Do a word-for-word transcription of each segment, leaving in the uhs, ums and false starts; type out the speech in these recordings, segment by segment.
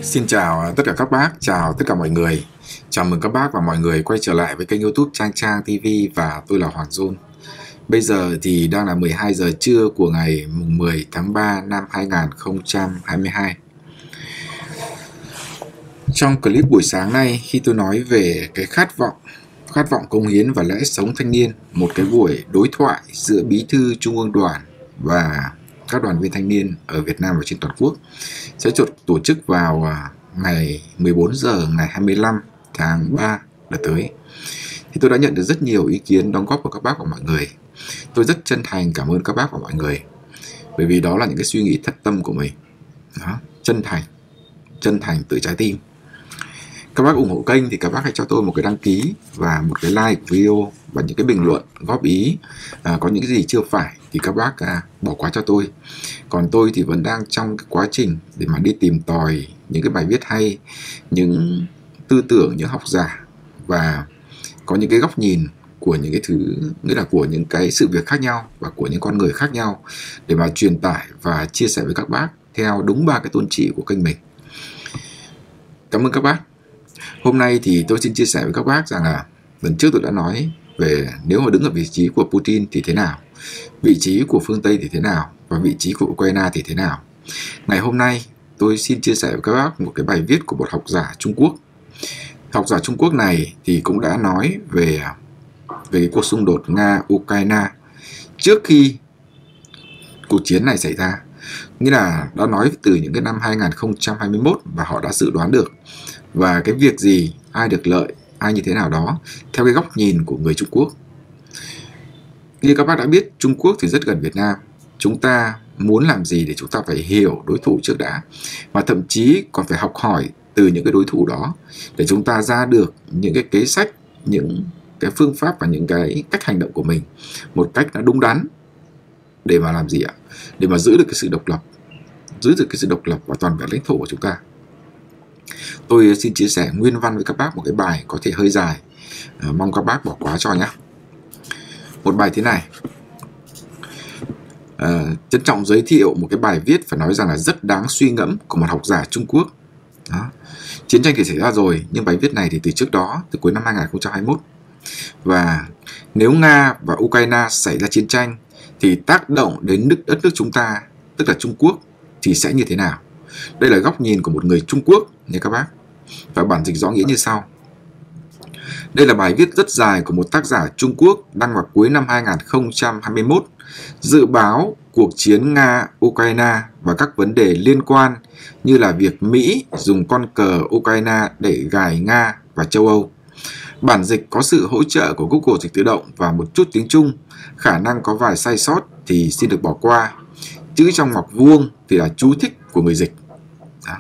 Xin chào tất cả các bác, chào tất cả mọi người. Chào mừng các bác và mọi người quay trở lại với kênh YouTube Trang Trang ti vi và tôi là Hoàng John. Bây giờ thì đang là mười hai giờ trưa của ngày mười tháng ba năm hai nghìn không trăm hai mươi hai. Trong clip buổi sáng nay, khi tôi nói về cái khát vọng, khát vọng cống hiến và lẽ sống thanh niên, một cái buổi đối thoại giữa Bí thư Trung ương Đoàn và các đoàn viên thanh niên ở Việt Nam và trên toàn quốc sẽ tổ chức vào ngày mười bốn giờ ngày hai mươi lăm tháng ba là tới. Thì tôi đã nhận được rất nhiều ý kiến đóng góp của các bác và mọi người. Tôi rất chân thành cảm ơn các bác và mọi người, bởi vì đó là những cái suy nghĩ thật tâm của mình. Đó, chân thành, chân thành từ trái tim. Các bác ủng hộ kênh thì các bác hãy cho tôi một cái đăng ký và một cái like của video và những cái bình luận góp ý. À, có những cái gì chưa phải thì các bác à, bỏ qua cho tôi. Còn tôi thì vẫn đang trong cái quá trình để mà đi tìm tòi những cái bài viết hay, những tư tưởng, những học giả và có những cái góc nhìn của những cái thứ, nghĩa là của những cái sự việc khác nhau và của những con người khác nhau để mà truyền tải và chia sẻ với các bác theo đúng ba cái tôn chỉ của kênh mình. Cảm ơn các bác. Hôm nay thì tôi xin chia sẻ với các bác rằng là lần trước tôi đã nói về nếu mà đứng ở vị trí của Putin thì thế nào, vị trí của phương Tây thì thế nào và vị trí của Ukraine thì thế nào. Ngày hôm nay tôi xin chia sẻ với các bác một cái bài viết của một học giả Trung Quốc. Học giả Trung Quốc này thì cũng đã nói về về cái cuộc xung đột Nga-Ukraine trước khi cuộc chiến này xảy ra. Nghĩa là đã nói từ những cái năm hai nghìn không trăm hai mươi mốt và họ đã dự đoán được. Và cái việc gì, ai được lợi, ai như thế nào đó theo cái góc nhìn của người Trung Quốc. Như các bác đã biết, Trung Quốc thì rất gần Việt Nam. Chúng ta muốn làm gì để chúng ta phải hiểu đối thủ trước đã. Và thậm chí còn phải học hỏi từ những cái đối thủ đó để chúng ta ra được những cái kế sách, những cái phương pháp và những cái cách hành động của mình một cách nó đúng đắn để mà làm gì ạ? Để mà giữ được cái sự độc lập, giữ được cái sự độc lập và toàn vẹn lãnh thổ của chúng ta. Tôi xin chia sẻ nguyên văn với các bác một cái bài có thể hơi dài, à, mong các bác bỏ qua cho nhé. Một bài thế này, à, trân trọng giới thiệu một cái bài viết phải nói rằng là rất đáng suy ngẫm của một học giả Trung Quốc. Đó. Chiến tranh thì xảy ra rồi, nhưng bài viết này thì từ trước đó, từ cuối năm hai nghìn không trăm hai mươi mốt. Và nếu Nga và Ukraine xảy ra chiến tranh thì tác động đến nước đất nước chúng ta, tức là Trung Quốc, thì sẽ như thế nào? Đây là góc nhìn của một người Trung Quốc nha các bác. Và bản dịch rõ nghĩa như sau. Đây là bài viết rất dài của một tác giả Trung Quốc đăng vào cuối năm hai nghìn không trăm hai mươi mốt, dự báo cuộc chiến Nga-Ukraine và các vấn đề liên quan như là việc Mỹ dùng con cờ Ukraine để gài Nga và châu Âu. Bản dịch có sự hỗ trợ của Google dịch tự động và một chút tiếng Trung, khả năng có vài sai sót thì xin được bỏ qua. Chữ trong ngoặc vuông thì là chú thích của người dịch. Đó.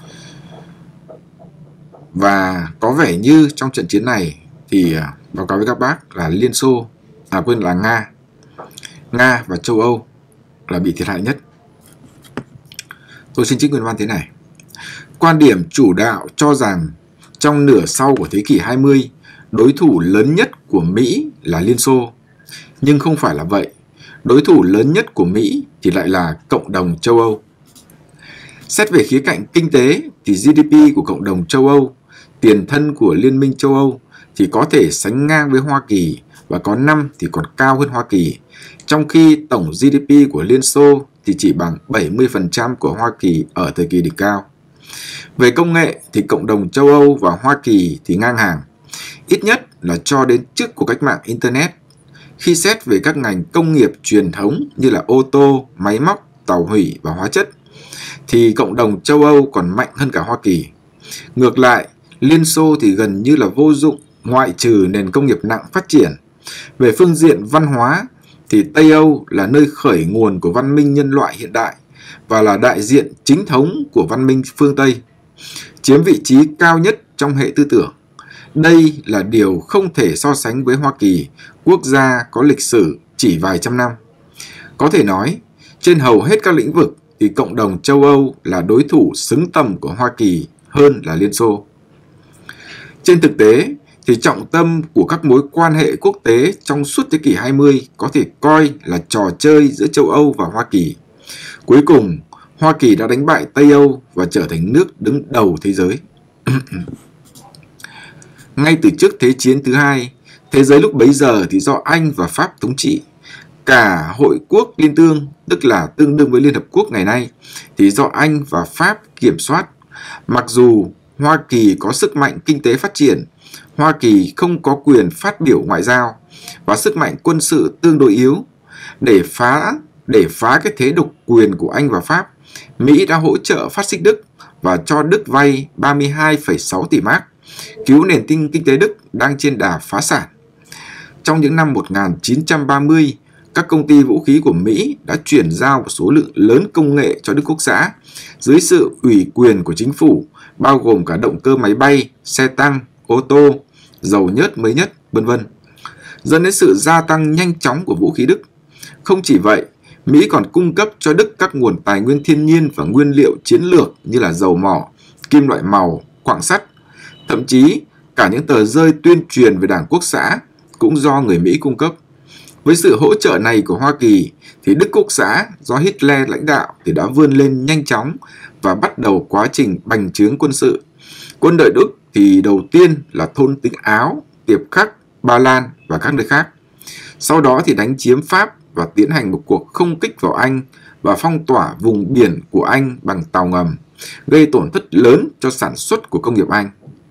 Và có vẻ như trong trận chiến này thì báo cáo với các bác là Liên Xô, à quên là Nga, Nga và châu Âu là bị thiệt hại nhất. Tôi xin trích nguyên văn thế này. Quan điểm chủ đạo cho rằng trong nửa sau của thế kỷ hai mươi, đối thủ lớn nhất của Mỹ là Liên Xô. Nhưng không phải là vậy. Đối thủ lớn nhất của Mỹ thì lại là cộng đồng châu Âu. Xét về khía cạnh kinh tế thì giê đê pê của cộng đồng châu Âu, tiền thân của Liên minh châu Âu thì có thể sánh ngang với Hoa Kỳ và có năm thì còn cao hơn Hoa Kỳ, trong khi tổng giê đê pê của Liên Xô thì chỉ bằng bảy mươi phần trăm của Hoa Kỳ ở thời kỳ đỉnh cao. Về công nghệ thì cộng đồng châu Âu và Hoa Kỳ thì ngang hàng, ít nhất là cho đến trước cuộc cách mạng Internet. Khi xét về các ngành công nghiệp truyền thống như là ô tô, máy móc, tàu hủy và hóa chất, thì cộng đồng châu Âu còn mạnh hơn cả Hoa Kỳ. Ngược lại, Liên Xô thì gần như là vô dụng, ngoại trừ nền công nghiệp nặng phát triển. Về phương diện văn hóa, thì Tây Âu là nơi khởi nguồn của văn minh nhân loại hiện đại và là đại diện chính thống của văn minh phương Tây, chiếm vị trí cao nhất trong hệ tư tưởng. Đây là điều không thể so sánh với Hoa Kỳ, quốc gia có lịch sử chỉ vài trăm năm. Có thể nói, trên hầu hết các lĩnh vực thì cộng đồng châu Âu là đối thủ xứng tầm của Hoa Kỳ hơn là Liên Xô. Trên thực tế, thì trọng tâm của các mối quan hệ quốc tế trong suốt thế kỷ hai mươi có thể coi là trò chơi giữa châu Âu và Hoa Kỳ. Cuối cùng, Hoa Kỳ đã đánh bại Tây Âu và trở thành nước đứng đầu thế giới. Ngay từ trước Thế chiến thứ hai, thế giới lúc bấy giờ thì do Anh và Pháp thống trị. Cả Hội quốc Liên tương, tức là tương đương với Liên Hợp Quốc ngày nay, thì do Anh và Pháp kiểm soát. Mặc dù Hoa Kỳ có sức mạnh kinh tế phát triển, Hoa Kỳ không có quyền phát biểu ngoại giao và sức mạnh quân sự tương đối yếu. Để phá để phá cái thế độc quyền của Anh và Pháp, Mỹ đã hỗ trợ phát xít Đức và cho Đức vay ba mươi hai phẩy sáu tỷ mark, cứu nền kinh kinh tế Đức đang trên đà phá sản. Trong những năm một nghìn chín trăm ba mươi, các công ty vũ khí của Mỹ đã chuyển giao một số lượng lớn công nghệ cho Đức Quốc xã dưới sự ủy quyền của chính phủ, bao gồm cả động cơ máy bay, xe tăng, ô tô, dầu nhớt mới nhất, vân vân, dẫn đến sự gia tăng nhanh chóng của vũ khí Đức. Không chỉ vậy, Mỹ còn cung cấp cho Đức các nguồn tài nguyên thiên nhiên và nguyên liệu chiến lược như là dầu mỏ, kim loại màu, quặng sắt. Thậm chí, cả những tờ rơi tuyên truyền về Đảng Quốc xã cũng do người Mỹ cung cấp. Với sự hỗ trợ này của Hoa Kỳ, thì Đức Quốc xã do Hitler lãnh đạo thì đã vươn lên nhanh chóng và bắt đầu quá trình bành trướng quân sự. Quân đội Đức thì đầu tiên là thôn tính Áo, Tiệp Khắc, Ba Lan và các nơi khác. Sau đó thì đánh chiếm Pháp và tiến hành một cuộc không kích vào Anh và phong tỏa vùng biển của Anh bằng tàu ngầm, gây tổn thất lớn cho sản xuất của công nghiệp Anh.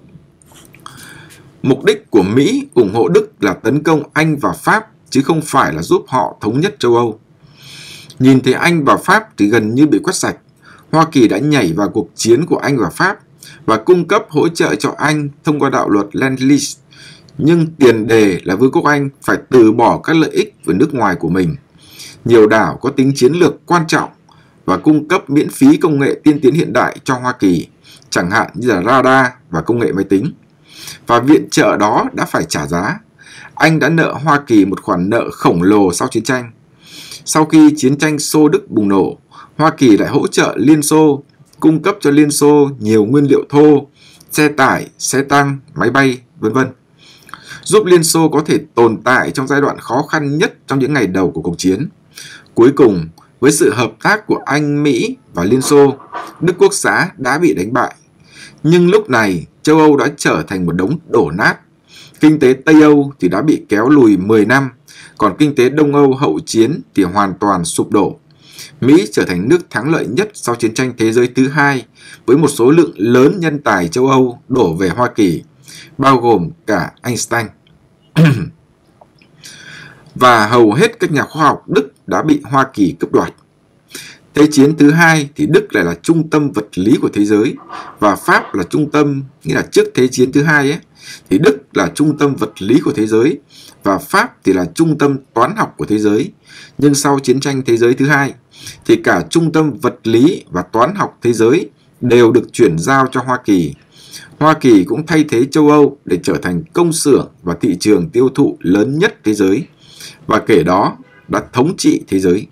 Mục đích của Mỹ ủng hộ Đức là tấn công Anh và Pháp, chứ không phải là giúp họ thống nhất châu Âu. Nhìn thấy Anh và Pháp thì gần như bị quét sạch, Hoa Kỳ đã nhảy vào cuộc chiến của Anh và Pháp và cung cấp hỗ trợ cho Anh thông qua đạo luật Lend-Lease. Nhưng tiền đề là Vương quốc Anh phải từ bỏ các lợi ích với nước ngoài của mình. Nhiều đảo có tính chiến lược quan trọng và cung cấp miễn phí công nghệ tiên tiến hiện đại cho Hoa Kỳ, chẳng hạn như là radar và công nghệ máy tính. Và viện trợ đó đã phải trả giá. Anh đã nợ Hoa Kỳ một khoản nợ khổng lồ sau chiến tranh. Sau khi chiến tranh Xô-Đức bùng nổ, Hoa Kỳ lại hỗ trợ Liên Xô, cung cấp cho Liên Xô nhiều nguyên liệu thô, xe tải, xe tăng, máy bay, vân vân, giúp Liên Xô có thể tồn tại trong giai đoạn khó khăn nhất trong những ngày đầu của cuộc chiến. Cuối cùng, với sự hợp tác của Anh, Mỹ và Liên Xô, Đức Quốc xã đã bị đánh bại. Nhưng lúc này, châu Âu đã trở thành một đống đổ nát. Kinh tế Tây Âu thì đã bị kéo lùi mười năm, còn kinh tế Đông Âu hậu chiến thì hoàn toàn sụp đổ. Mỹ trở thành nước thắng lợi nhất sau chiến tranh thế giới thứ hai, với một số lượng lớn nhân tài châu Âu đổ về Hoa Kỳ, bao gồm cả Einstein. Và hầu hết các nhà khoa học Đức đã bị Hoa Kỳ cướp đoạt. Thế chiến thứ hai thì Đức lại là trung tâm vật lý của thế giới, và Pháp là trung tâm, nghĩa là trước Thế chiến thứ hai ấy, thì Đức là trung tâm vật lý của thế giới, và Pháp thì là trung tâm toán học của thế giới. Nhưng sau chiến tranh thế giới thứ hai, thì cả trung tâm vật lý và toán học thế giới đều được chuyển giao cho Hoa Kỳ. Hoa Kỳ cũng thay thế châu Âu để trở thành công xưởng và thị trường tiêu thụ lớn nhất thế giới, và kể đó đã thống trị thế giới.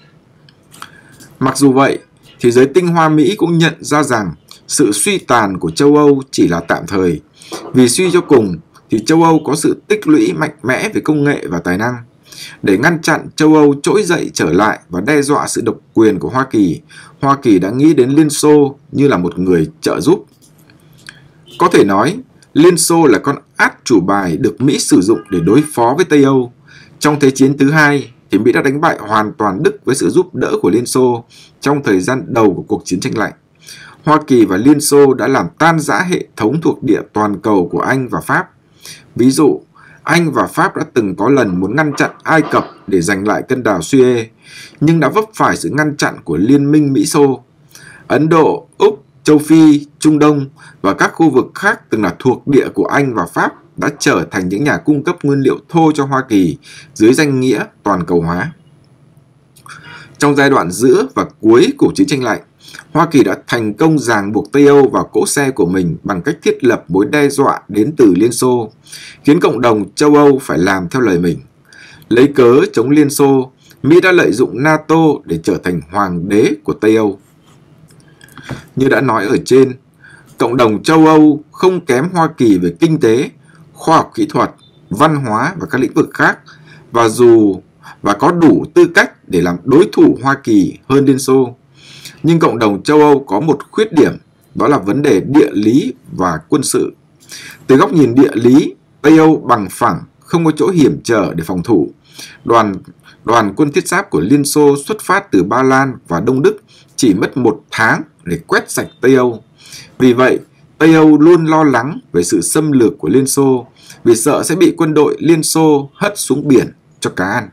Mặc dù vậy, thì giới tinh hoa Mỹ cũng nhận ra rằng sự suy tàn của châu Âu chỉ là tạm thời, vì suy cho cùng thì châu Âu có sự tích lũy mạnh mẽ về công nghệ và tài năng. Để ngăn chặn châu Âu trỗi dậy trở lại và đe dọa sự độc quyền của Hoa Kỳ, Hoa Kỳ đã nghĩ đến Liên Xô như là một người trợ giúp. Có thể nói, Liên Xô là con át chủ bài được Mỹ sử dụng để đối phó với Tây Âu. Trong Thế chiến thứ hai, thì Mỹ đã đánh bại hoàn toàn Đức với sự giúp đỡ của Liên Xô trong thời gian đầu của cuộc chiến tranh lạnh. Hoa Kỳ và Liên Xô đã làm tan rã hệ thống thuộc địa toàn cầu của Anh và Pháp. Ví dụ, Anh và Pháp đã từng có lần muốn ngăn chặn Ai Cập để giành lại kênh đào Suez, nhưng đã vấp phải sự ngăn chặn của Liên minh Mỹ-Xô. Ấn Độ, Úc, Châu Phi, Trung Đông và các khu vực khác từng là thuộc địa của Anh và Pháp đã trở thành những nhà cung cấp nguyên liệu thô cho Hoa Kỳ dưới danh nghĩa toàn cầu hóa. Trong giai đoạn giữa và cuối của chiến tranh lạnh, Hoa Kỳ đã thành công ràng buộc Tây Âu vào cỗ xe của mình bằng cách thiết lập mối đe dọa đến từ Liên Xô, khiến cộng đồng châu Âu phải làm theo lời mình. Lấy cớ chống Liên Xô, Mỹ đã lợi dụng NATO để trở thành hoàng đế của Tây Âu. Như đã nói ở trên, cộng đồng châu Âu không kém Hoa Kỳ về kinh tế, khoa học kỹ thuật, văn hóa và các lĩnh vực khác, và dù và có đủ tư cách để làm đối thủ Hoa Kỳ hơn Liên Xô. Nhưng cộng đồng châu Âu có một khuyết điểm, đó là vấn đề địa lý và quân sự. Từ góc nhìn địa lý, Tây Âu bằng phẳng, không có chỗ hiểm trở để phòng thủ. Đoàn, đoàn quân thiết giáp của Liên Xô xuất phát từ Ba Lan và Đông Đức chỉ mất một tháng để quét sạch Tây Âu. Vì vậy, Tây Âu luôn lo lắng về sự xâm lược của Liên Xô, vì sợ sẽ bị quân đội Liên Xô hất xuống biển cho cá ăn.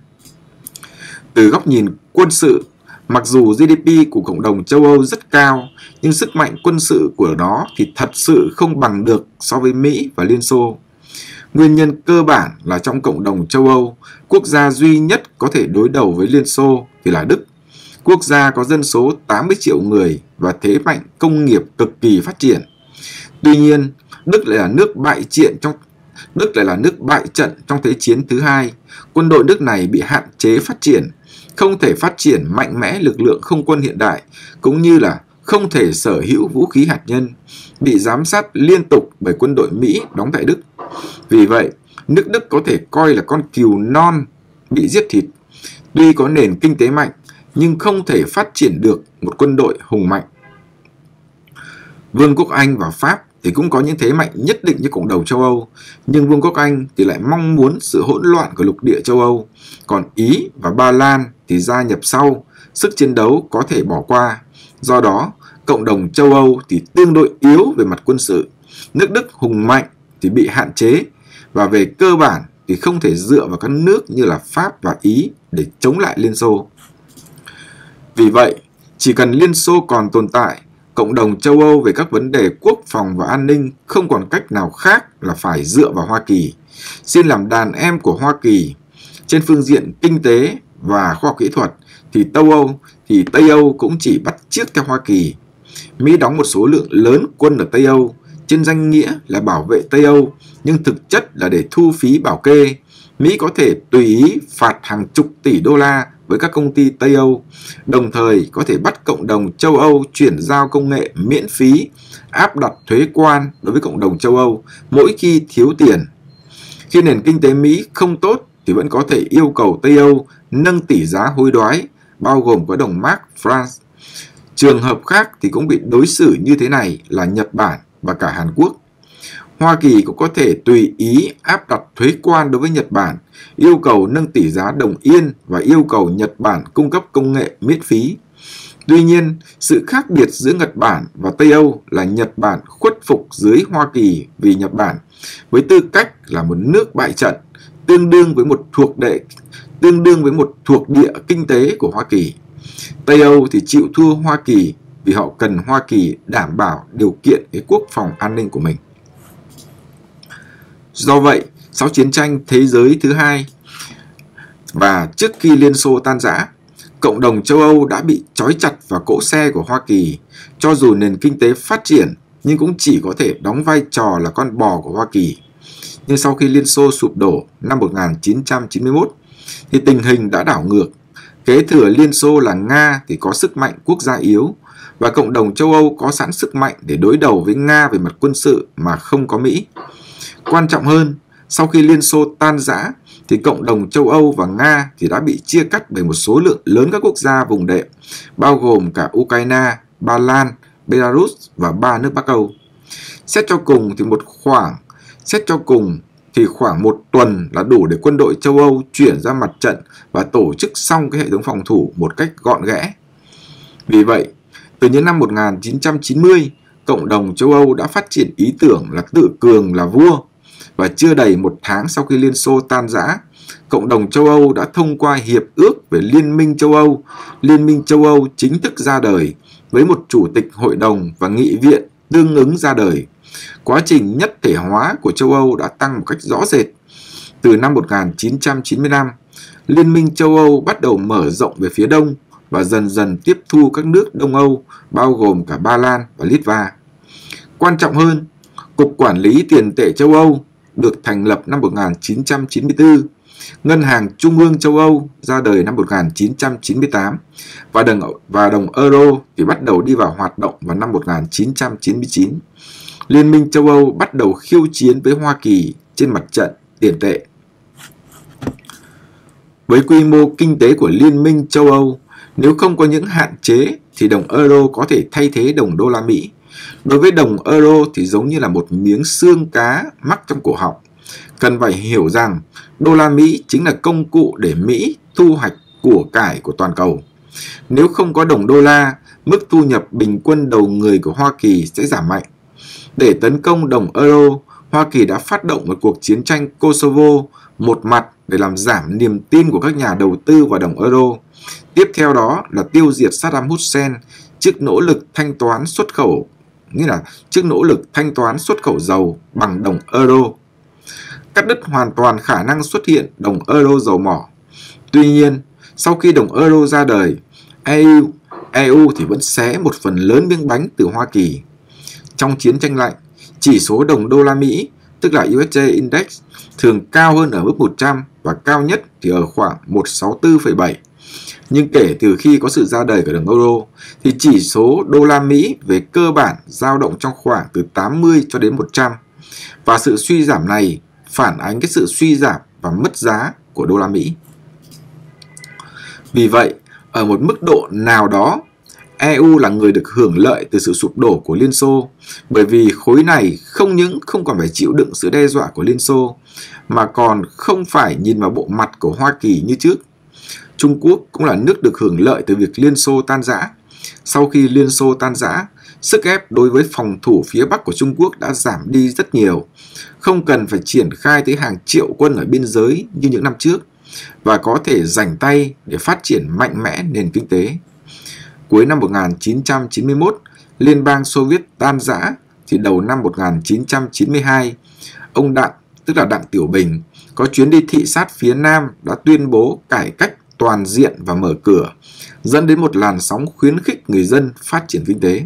Từ góc nhìn quân sự, mặc dù giê đê pê của cộng đồng châu Âu rất cao, nhưng sức mạnh quân sự của nó thì thật sự không bằng được so với Mỹ và Liên Xô. Nguyên nhân cơ bản là trong cộng đồng châu Âu, quốc gia duy nhất có thể đối đầu với Liên Xô thì là Đức. Quốc gia có dân số tám mươi triệu người và thế mạnh công nghiệp cực kỳ phát triển. Tuy nhiên, Đức lại là nước bại trận trong Đức lại là nước bại trận trong Thế chiến thứ hai. Quân đội nước này bị hạn chế phát triển, không thể phát triển mạnh mẽ lực lượng không quân hiện đại, cũng như là không thể sở hữu vũ khí hạt nhân, bị giám sát liên tục bởi quân đội Mỹ đóng tại Đức. Vì vậy, nước Đức có thể coi là con cừu non bị giết thịt. Tuy có nền kinh tế mạnh, nhưng không thể phát triển được một quân đội hùng mạnh. Vương quốc Anh và Pháp thì cũng có những thế mạnh nhất định như cộng đồng châu Âu, nhưng Vương quốc Anh thì lại mong muốn sự hỗn loạn của lục địa châu Âu, còn Ý và Ba Lan thì gia nhập sau, sức chiến đấu có thể bỏ qua. Do đó, cộng đồng châu Âu thì tương đối yếu về mặt quân sự, nước Đức hùng mạnh thì bị hạn chế, và về cơ bản thì không thể dựa vào các nước như là Pháp và Ý để chống lại Liên Xô. Vì vậy, chỉ cần Liên Xô còn tồn tại, cộng đồng châu Âu về các vấn đề quốc phòng và an ninh không còn cách nào khác là phải dựa vào Hoa Kỳ, xin làm đàn em của Hoa Kỳ. Trên phương diện kinh tế và khoa học kỹ thuật thì Tây Âu thì Tây Âu cũng chỉ bắt chước theo Hoa Kỳ. Mỹ đóng một số lượng lớn quân ở Tây Âu, trên danh nghĩa là bảo vệ Tây Âu, nhưng thực chất là để thu phí bảo kê. Mỹ có thể tùy ý phạt hàng chục tỷ đô la với các công ty Tây Âu, đồng thời có thể bắt cộng đồng châu Âu chuyển giao công nghệ miễn phí, áp đặt thuế quan đối với cộng đồng châu Âu mỗi khi thiếu tiền. Khi nền kinh tế Mỹ không tốt thì vẫn có thể yêu cầu Tây Âu nâng tỷ giá hối đoái, bao gồm có đồng mark France. Trường hợp khác thì cũng bị đối xử như thế này là Nhật Bản và cả Hàn Quốc. Hoa Kỳ cũng có thể tùy ý áp đặt thuế quan đối với Nhật Bản, yêu cầu nâng tỷ giá đồng yên và yêu cầu Nhật Bản cung cấp công nghệ miễn phí. Tuy nhiên, sự khác biệt giữa Nhật Bản và Tây Âu là Nhật Bản khuất phục dưới Hoa Kỳ vì Nhật Bản, với tư cách là một nước bại trận, tương đương với một thuộc địa, tương đương với một thuộc địa kinh tế của Hoa Kỳ. Tây Âu thì chịu thua Hoa Kỳ vì họ cần Hoa Kỳ đảm bảo điều kiện cái quốc phòng an ninh của mình. Do vậy, sau chiến tranh thế giới thứ hai và trước khi Liên Xô tan rã, cộng đồng châu Âu đã bị trói chặt vào cỗ xe của Hoa Kỳ. Cho dù nền kinh tế phát triển, nhưng cũng chỉ có thể đóng vai trò là con bò của Hoa Kỳ. Nhưng sau khi Liên Xô sụp đổ năm một nghìn chín trăm chín mươi mốt, thì tình hình đã đảo ngược. Kế thừa Liên Xô là Nga thì có sức mạnh quốc gia yếu, và cộng đồng châu Âu có sẵn sức mạnh để đối đầu với Nga về mặt quân sự mà không có Mỹ. Quan trọng hơn, sau khi Liên Xô tan rã, thì cộng đồng châu Âu và Nga thì đã bị chia cắt bởi một số lượng lớn các quốc gia vùng đệm, bao gồm cả Ukraine, Ba Lan, Belarus và ba nước Bắc Âu. Xét cho cùng thì một khoảng, xét cho cùng thì khoảng một tuần là đủ để quân đội châu Âu chuyển ra mặt trận và tổ chức xong cái hệ thống phòng thủ một cách gọn ghẽ. Vì vậy, từ những năm một nghìn chín trăm chín mươi, cộng đồng châu Âu đã phát triển ý tưởng là tự cường là vua, và chưa đầy một tháng sau khi Liên Xô tan rã, cộng đồng châu Âu đã thông qua Hiệp ước về Liên minh châu Âu. Liên minh châu Âu chính thức ra đời, với một chủ tịch hội đồng và nghị viện tương ứng ra đời. Quá trình nhất thể hóa của châu Âu đã tăng một cách rõ rệt. Từ năm một nghìn chín trăm chín mươi lăm, Liên minh châu Âu bắt đầu mở rộng về phía đông và dần dần tiếp thu các nước Đông Âu, bao gồm cả Ba Lan và Litva. Quan trọng hơn, Cục Quản lý Tiền tệ châu Âu được thành lập năm một nghìn chín trăm chín mươi tư, Ngân hàng Trung ương châu Âu ra đời năm một nghìn chín trăm chín mươi tám, và đồng, và đồng euro thì bắt đầu đi vào hoạt động vào năm một nghìn chín trăm chín mươi chín. Liên minh châu Âu bắt đầu khiêu chiến với Hoa Kỳ trên mặt trận tiền tệ. Với quy mô kinh tế của Liên minh châu Âu, Nếu không có những hạn chế thì đồng euro có thể thay thế đồng đô la Mỹ. Đối với đồng euro thì giống như là một miếng xương cá mắc trong cổ họng. Cần phải hiểu rằng đô la Mỹ chính là công cụ để Mỹ thu hoạch của cải của toàn cầu. Nếu không có đồng đô la, mức thu nhập bình quân đầu người của Hoa Kỳ sẽ giảm mạnh. Để tấn công đồng euro, Hoa Kỳ đã phát động một cuộc chiến tranh Kosovo một mặt để làm giảm niềm tin của các nhà đầu tư vào đồng euro. Tiếp theo đó là tiêu diệt Saddam Hussein trước nỗ lực thanh toán xuất khẩu, nghĩa là trước nỗ lực thanh toán xuất khẩu dầu bằng đồng euro. Cắt đứt hoàn toàn khả năng xuất hiện đồng euro dầu mỏ. Tuy nhiên, sau khi đồng euro ra đời, e u, e u thì vẫn xé một phần lớn miếng bánh từ Hoa Kỳ. Trong chiến tranh lạnh, chỉ số đồng đô la Mỹ, tức là u ét đê Index, thường cao hơn ở mức một trăm và cao nhất thì ở khoảng một trăm sáu mươi tư phẩy bảy. Nhưng kể từ khi có sự ra đời của đồng euro, thì chỉ số đô la Mỹ về cơ bản dao động trong khoảng từ tám mươi cho đến một trăm. Và sự suy giảm này phản ánh cái sự suy giảm và mất giá của đô la Mỹ. Vì vậy, ở một mức độ nào đó, e u là người được hưởng lợi từ sự sụp đổ của Liên Xô, bởi vì khối này không những không còn phải chịu đựng sự đe dọa của Liên Xô, mà còn không phải nhìn vào bộ mặt của Hoa Kỳ như trước. Trung Quốc cũng là nước được hưởng lợi từ việc Liên Xô tan rã. Sau khi Liên Xô tan rã, sức ép đối với phòng thủ phía Bắc của Trung Quốc đã giảm đi rất nhiều, không cần phải triển khai tới hàng triệu quân ở biên giới như những năm trước, và có thể rảnh tay để phát triển mạnh mẽ nền kinh tế. Cuối năm một nghìn chín trăm chín mươi mốt, Liên bang Xô Viết tan rã, thì đầu năm một nghìn chín trăm chín mươi hai, ông Đặng, tức là Đặng Tiểu Bình, có chuyến đi thị sát phía Nam đã tuyên bố cải cách toàn diện và mở cửa, dẫn đến một làn sóng khuyến khích người dân phát triển kinh tế.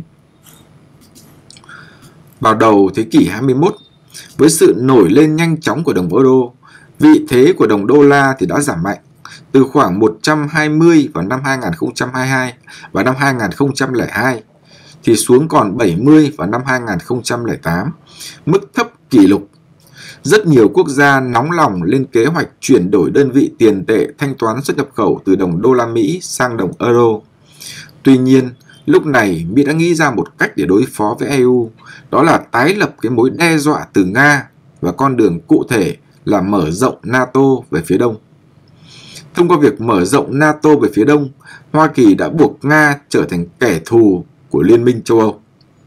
Vào đầu thế kỷ hai mươi mốt, với sự nổi lên nhanh chóng của đồng euro, vị thế của đồng đô la thì đã giảm mạnh, từ khoảng một trăm hai mươi vào năm hai nghìn không trăm hai mươi hai và năm hai nghìn không trăm lẻ hai, thì xuống còn bảy mươi vào năm hai nghìn không trăm lẻ tám, mức thấp kỷ lục. Rất nhiều quốc gia nóng lòng lên kế hoạch chuyển đổi đơn vị tiền tệ thanh toán xuất nhập khẩu từ đồng đô la Mỹ sang đồng euro. Tuy nhiên, lúc này Mỹ đã nghĩ ra một cách để đối phó với e u, đó là tái lập cái mối đe dọa từ Nga, và con đường cụ thể là mở rộng NATO về phía đông. Thông qua việc mở rộng NATO về phía đông, Hoa Kỳ đã buộc Nga trở thành kẻ thù của Liên minh châu Âu.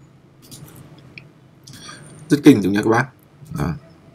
Rất kinh đúng nhé các bác. Đó.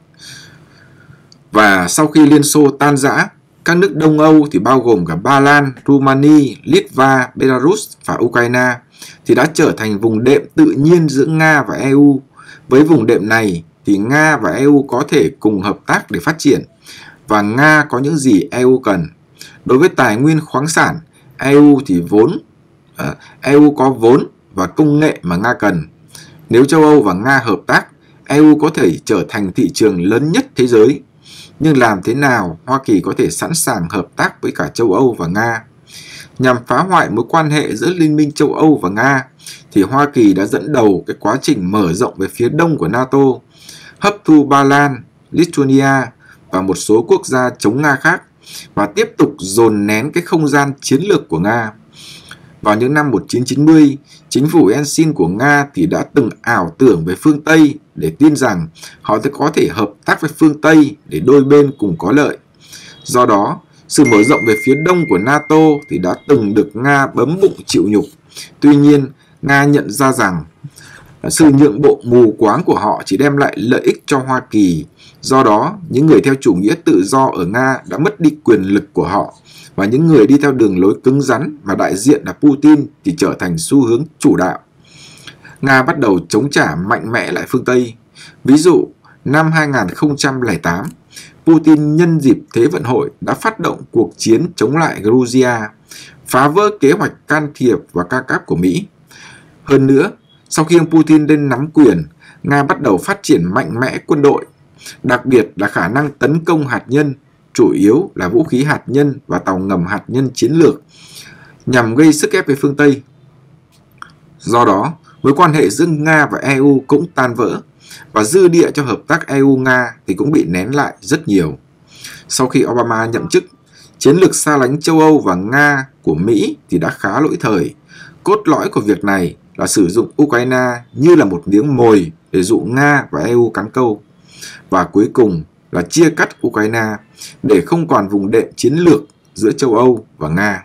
Và sau khi Liên Xô tan rã, các nước Đông Âu thì bao gồm cả Ba Lan, Rumani, Litva, Belarus và Ukraine thì đã trở thành vùng đệm tự nhiên giữa Nga và e u. Với vùng đệm này thì Nga và e u có thể cùng hợp tác để phát triển, và Nga có những gì e u cần. Đối với tài nguyên khoáng sản, e u thì vốn uh, e u có vốn và công nghệ mà Nga cần. Nếu châu Âu và Nga hợp tác, e u có thể trở thành thị trường lớn nhất thế giới. Nhưng làm thế nào Hoa Kỳ có thể sẵn sàng hợp tác với cả châu Âu và Nga? Nhằm phá hoại mối quan hệ giữa Liên minh châu Âu và Nga, thì Hoa Kỳ đã dẫn đầu cái quá trình mở rộng về phía đông của NATO, hấp thu Ba Lan, Lithuania và một số quốc gia chống Nga khác, và tiếp tục dồn nén cái không gian chiến lược của Nga. Vào những năm một nghìn chín trăm chín mươi, chính phủ Yeltsin của Nga thì đã từng ảo tưởng về phương Tây để tin rằng họ sẽ có thể hợp tác với phương Tây để đôi bên cùng có lợi. Do đó, sự mở rộng về phía đông của NATO thì đã từng được Nga bấm bụng chịu nhục. Tuy nhiên, Nga nhận ra rằng sự nhượng bộ mù quáng của họ chỉ đem lại lợi ích cho Hoa Kỳ. Do đó, những người theo chủ nghĩa tự do ở Nga đã mất đi quyền lực của họ, và những người đi theo đường lối cứng rắn mà đại diện là Putin thì trở thành xu hướng chủ đạo. Nga bắt đầu chống trả mạnh mẽ lại phương Tây. Ví dụ, năm hai nghìn không trăm lẻ tám, Putin nhân dịp Thế vận hội đã phát động cuộc chiến chống lại Georgia, phá vỡ kế hoạch can thiệp và ca cáp của Mỹ. Hơn nữa, sau khi ông Putin lên nắm quyền, Nga bắt đầu phát triển mạnh mẽ quân đội, đặc biệt là khả năng tấn công hạt nhân, chủ yếu là vũ khí hạt nhân và tàu ngầm hạt nhân chiến lược, nhằm gây sức ép với phương Tây. Do đó, mối quan hệ giữa Nga và e u cũng tan vỡ, và dư địa cho hợp tác e u-Nga thì cũng bị nén lại rất nhiều. Sau khi Obama nhậm chức, Chiến lược xa lánh châu Âu và Nga của Mỹ thì đã khá lỗi thời. Cốt lõi của việc này là sử dụng Ukraine như là một miếng mồi để dụ Nga và e u cắn câu. Và cuối cùng là chia cắt Ukraine để không còn vùng đệm chiến lược giữa châu Âu và Nga.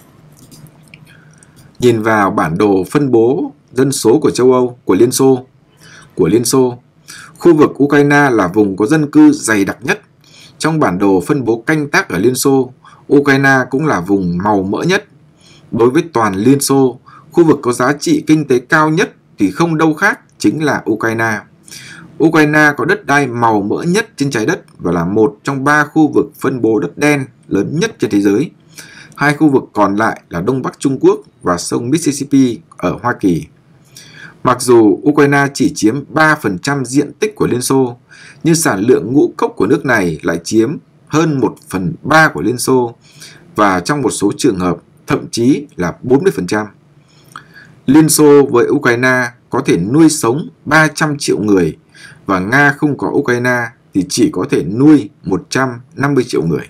Nhìn vào bản đồ phân bố dân số của châu Âu, của Liên Xô, của Liên Xô, khu vực Ukraine là vùng có dân cư dày đặc nhất. Trong bản đồ phân bố canh tác ở Liên Xô, Ukraine cũng là vùng màu mỡ nhất. Đối với toàn Liên Xô, khu vực có giá trị kinh tế cao nhất thì không đâu khác chính là Ukraine. Ukraine có đất đai màu mỡ nhất trên trái đất và là một trong ba khu vực phân bố đất đen lớn nhất trên thế giới. Hai khu vực còn lại là Đông Bắc Trung Quốc và sông Mississippi ở Hoa Kỳ. Mặc dù Ukraine chỉ chiếm ba phần trăm diện tích của Liên Xô, nhưng sản lượng ngũ cốc của nước này lại chiếm hơn một phần ba của Liên Xô và trong một số trường hợp thậm chí là bốn mươi phần trăm. Liên Xô với Ukraine có thể nuôi sống ba trăm triệu người và Nga không có Ukraine thì chỉ có thể nuôi một trăm năm mươi triệu người.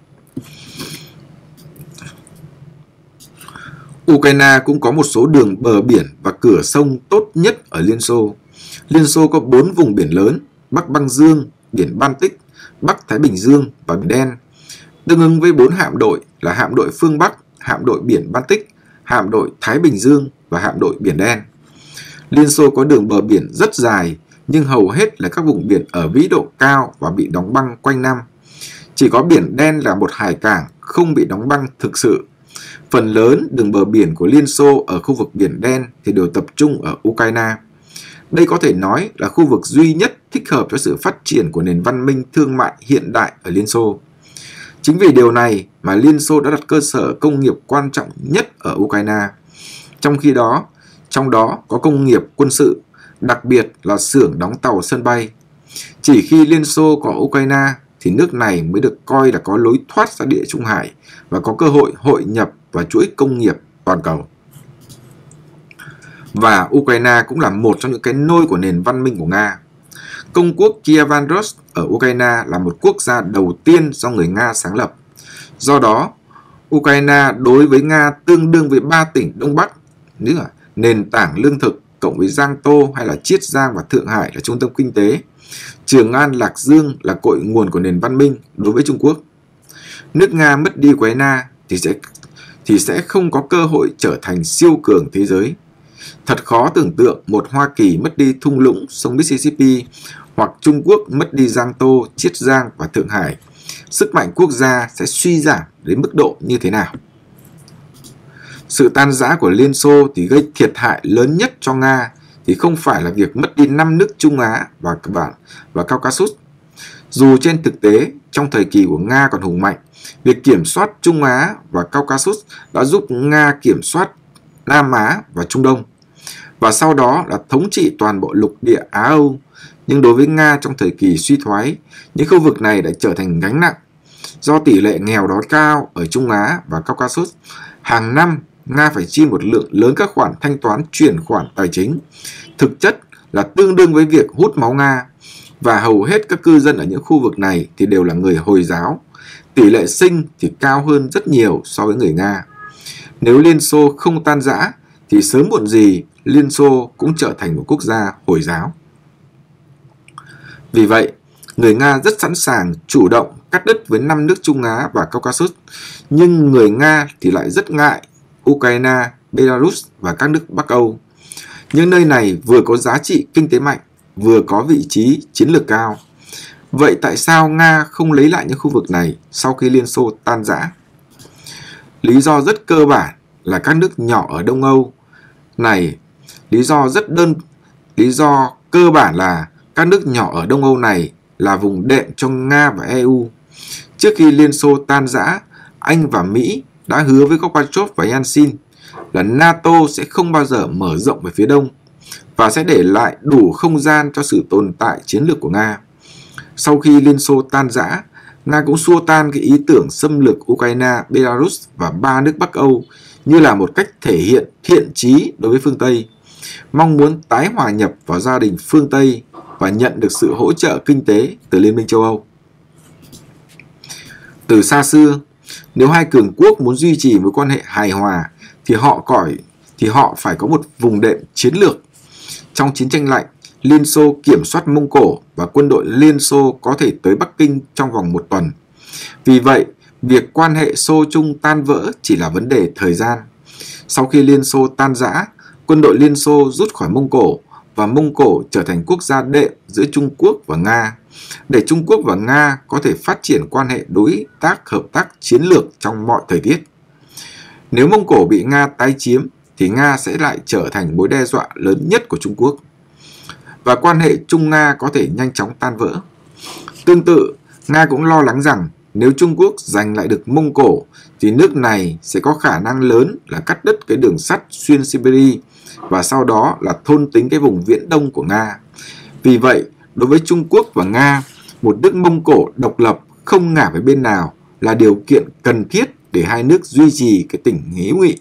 Ukraine cũng có một số đường bờ biển và cửa sông tốt nhất ở Liên Xô. Liên Xô có bốn vùng biển lớn: Bắc Băng Dương, biển Baltic, Bắc Thái Bình Dương và Biển Đen, tương ứng với bốn hạm đội là hạm đội phương Bắc, hạm đội biển Baltic, hạm đội Thái Bình Dương và hạm đội Biển Đen. Liên Xô có đường bờ biển rất dài, nhưng hầu hết là các vùng biển ở vĩ độ cao và bị đóng băng quanh năm. Chỉ có Biển Đen là một hải cảng không bị đóng băng thực sự. Phần lớn đường bờ biển của Liên Xô ở khu vực Biển Đen thì đều tập trung ở Ukraine. Đây có thể nói là khu vực duy nhất thích hợp cho sự phát triển của nền văn minh thương mại hiện đại ở Liên Xô. Chính vì điều này mà Liên Xô đã đặt cơ sở công nghiệp quan trọng nhất ở Ukraine. Trong khi đó, trong đó có công nghiệp quân sự, đặc biệt là xưởng đóng tàu sân bay. Chỉ khi Liên Xô có Ukraine thì nước này mới được coi là có lối thoát ra Địa Trung Hải và có cơ hội hội nhập vào chuỗi công nghiệp toàn cầu. Và Ukraine cũng là một trong những cái nôi của nền văn minh của Nga. Công quốc Kievan Rus ở Ukraine là một quốc gia đầu tiên do người Nga sáng lập. Do đó, Ukraine đối với Nga tương đương với ba tỉnh Đông Bắc, như là nền tảng lương thực cộng với Giang Tô hay là Chiết Giang và Thượng Hải là trung tâm kinh tế. Trường An, Lạc Dương là cội nguồn của nền văn minh đối với Trung Quốc. Nước Nga mất đi Ukraine thì sẽ, thì sẽ không có cơ hội trở thành siêu cường thế giới. Thật khó tưởng tượng một Hoa Kỳ mất đi thung lũng sông Mississippi hoặc Trung Quốc mất đi Giang Tô, Chiết Giang và Thượng Hải. Sức mạnh quốc gia sẽ suy giảm đến mức độ như thế nào? Sự tan rã của Liên Xô thì gây thiệt hại lớn nhất cho Nga thì không phải là việc mất đi năm nước Trung Á và các bạn và Caucasus. Dù trên thực tế, trong thời kỳ của Nga còn hùng mạnh, việc kiểm soát Trung Á và Caucasus đã giúp Nga kiểm soát Nam Á và Trung Đông, và sau đó là thống trị toàn bộ lục địa Á Âu. Nhưng đối với Nga trong thời kỳ suy thoái, những khu vực này đã trở thành gánh nặng. Do tỷ lệ nghèo đói cao ở Trung Á và Caucasus, hàng năm Nga phải chi một lượng lớn các khoản thanh toán chuyển khoản tài chính, thực chất là tương đương với việc hút máu Nga, và hầu hết các cư dân ở những khu vực này thì đều là người Hồi giáo. Tỷ lệ sinh thì cao hơn rất nhiều so với người Nga. Nếu Liên Xô không tan rã thì sớm muộn gì Liên Xô cũng trở thành một quốc gia Hồi giáo. Vì vậy, người Nga rất sẵn sàng chủ động cắt đứt với năm nước Trung Á và Caucasus, nhưng người Nga thì lại rất ngại Ukraine, Belarus và các nước Bắc Âu. Những nơi này vừa có giá trị kinh tế mạnh, vừa có vị trí chiến lược cao. Vậy tại sao Nga không lấy lại những khu vực này sau khi Liên Xô tan rã? Lý do rất cơ bản là các nước nhỏ ở Đông Âu này, lý do rất đơn, lý do cơ bản là các nước nhỏ ở Đông Âu này là vùng đệm cho Nga và e u. Trước khi Liên Xô tan rã, Anh và Mỹ đã hứa với Gorbachev và Yeltsin là NATO sẽ không bao giờ mở rộng về phía đông và sẽ để lại đủ không gian cho sự tồn tại chiến lược của Nga. Sau khi Liên Xô tan rã, Nga cũng xua tan cái ý tưởng xâm lược Ukraine, Belarus và ba nước Bắc Âu như là một cách thể hiện thiện chí đối với phương Tây, mong muốn tái hòa nhập vào gia đình phương Tây và nhận được sự hỗ trợ kinh tế từ Liên minh châu Âu. Từ xa xưa, Nếu hai cường quốc muốn duy trì mối quan hệ hài hòa thì họ cõi thì họ phải có một vùng đệm chiến lược. Trong chiến tranh lạnh, Liên Xô kiểm soát Mông Cổ và quân đội Liên Xô có thể tới Bắc Kinh trong vòng một tuần. Vì vậy, việc quan hệ Xô-Trung tan vỡ chỉ là vấn đề thời gian. Sau khi Liên Xô tan rã, quân đội Liên Xô rút khỏi Mông Cổ và Mông Cổ trở thành quốc gia đệm giữa Trung Quốc và Nga, để Trung Quốc và Nga có thể phát triển quan hệ đối tác hợp tác chiến lược trong mọi thời tiết. Nếu Mông Cổ bị Nga tái chiếm, thì Nga sẽ lại trở thành mối đe dọa lớn nhất của Trung Quốc, và quan hệ Trung-Nga có thể nhanh chóng tan vỡ. Tương tự, Nga cũng lo lắng rằng nếu Trung Quốc giành lại được Mông Cổ, thì nước này sẽ có khả năng lớn là cắt đứt cái đường sắt xuyên Siberia và sau đó là thôn tính cái vùng Viễn Đông của Nga. Vì vậy, đối với Trung Quốc và Nga, một nước Mông Cổ độc lập không ngả về bên nào là điều kiện cần thiết để hai nước duy trì cái tình hữu nghị.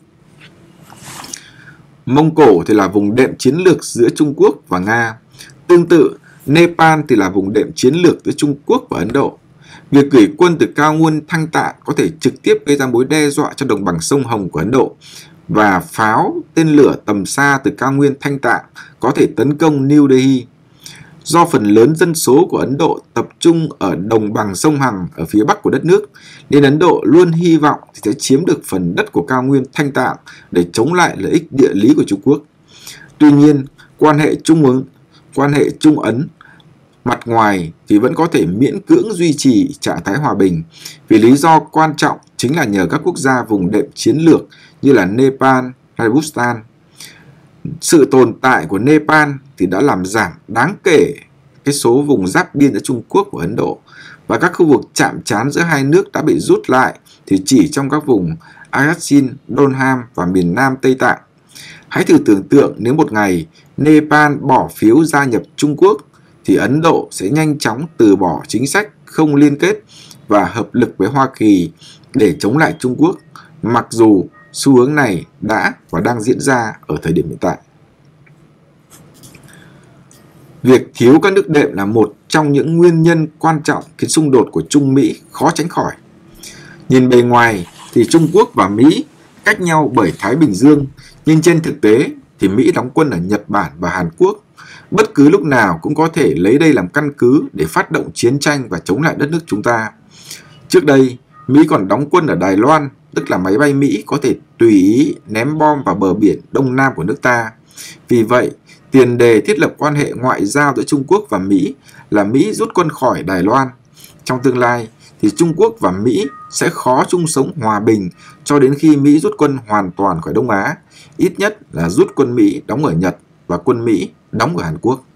Mông Cổ thì là vùng đệm chiến lược giữa Trung Quốc và Nga. Tương tự, Nepal thì là vùng đệm chiến lược giữa Trung Quốc và Ấn Độ. Việc gửi quân từ cao nguyên Thanh Tạng có thể trực tiếp gây ra mối đe dọa cho đồng bằng sông Hồng của Ấn Độ, và pháo, tên lửa tầm xa từ cao nguyên Thanh Tạng có thể tấn công New Delhi. Do phần lớn dân số của Ấn Độ tập trung ở đồng bằng sông Hằng ở phía bắc của đất nước, nên Ấn Độ luôn hy vọng sẽ chiếm được phần đất của cao nguyên Thanh Tạng để chống lại lợi ích địa lý của Trung Quốc. Tuy nhiên, quan hệ Trung Ấn, quan hệ Trung Ấn mặt ngoài thì vẫn có thể miễn cưỡng duy trì trạng thái hòa bình, vì lý do quan trọng chính là nhờ các quốc gia vùng đệm chiến lược như là Nepal hay Bhutan. Sự tồn tại của Nepal thì đã làm giảm đáng kể cái số vùng giáp biên giữa Trung Quốc và Ấn Độ, và các khu vực chạm trán giữa hai nước đã bị rút lại thì chỉ trong các vùng Arachin, Dongham và miền Nam Tây Tạng. Hãy thử tưởng tượng nếu một ngày Nepal bỏ phiếu gia nhập Trung Quốc, thì Ấn Độ sẽ nhanh chóng từ bỏ chính sách không liên kết và hợp lực với Hoa Kỳ để chống lại Trung Quốc, mặc dù xu hướng này đã và đang diễn ra ở thời điểm hiện tại. Việc thiếu các nước đệm là một trong những nguyên nhân quan trọng khiến xung đột của Trung Mỹ khó tránh khỏi. Nhìn bề ngoài thì Trung Quốc và Mỹ cách nhau bởi Thái Bình Dương, nhưng trên thực tế thì Mỹ đóng quân ở Nhật Bản và Hàn Quốc. Bất cứ lúc nào cũng có thể lấy đây làm căn cứ để phát động chiến tranh và chống lại đất nước chúng ta. Trước đây, Mỹ còn đóng quân ở Đài Loan, tức là máy bay Mỹ có thể tùy ý ném bom vào bờ biển Đông Nam của nước ta. Vì vậy, tiền đề thiết lập quan hệ ngoại giao giữa Trung Quốc và Mỹ là Mỹ rút quân khỏi Đài Loan. Trong tương lai, thì Trung Quốc và Mỹ sẽ khó chung sống hòa bình cho đến khi Mỹ rút quân hoàn toàn khỏi Đông Á, ít nhất là rút quân Mỹ đóng ở Nhật và quân Mỹ đóng ở Hàn Quốc.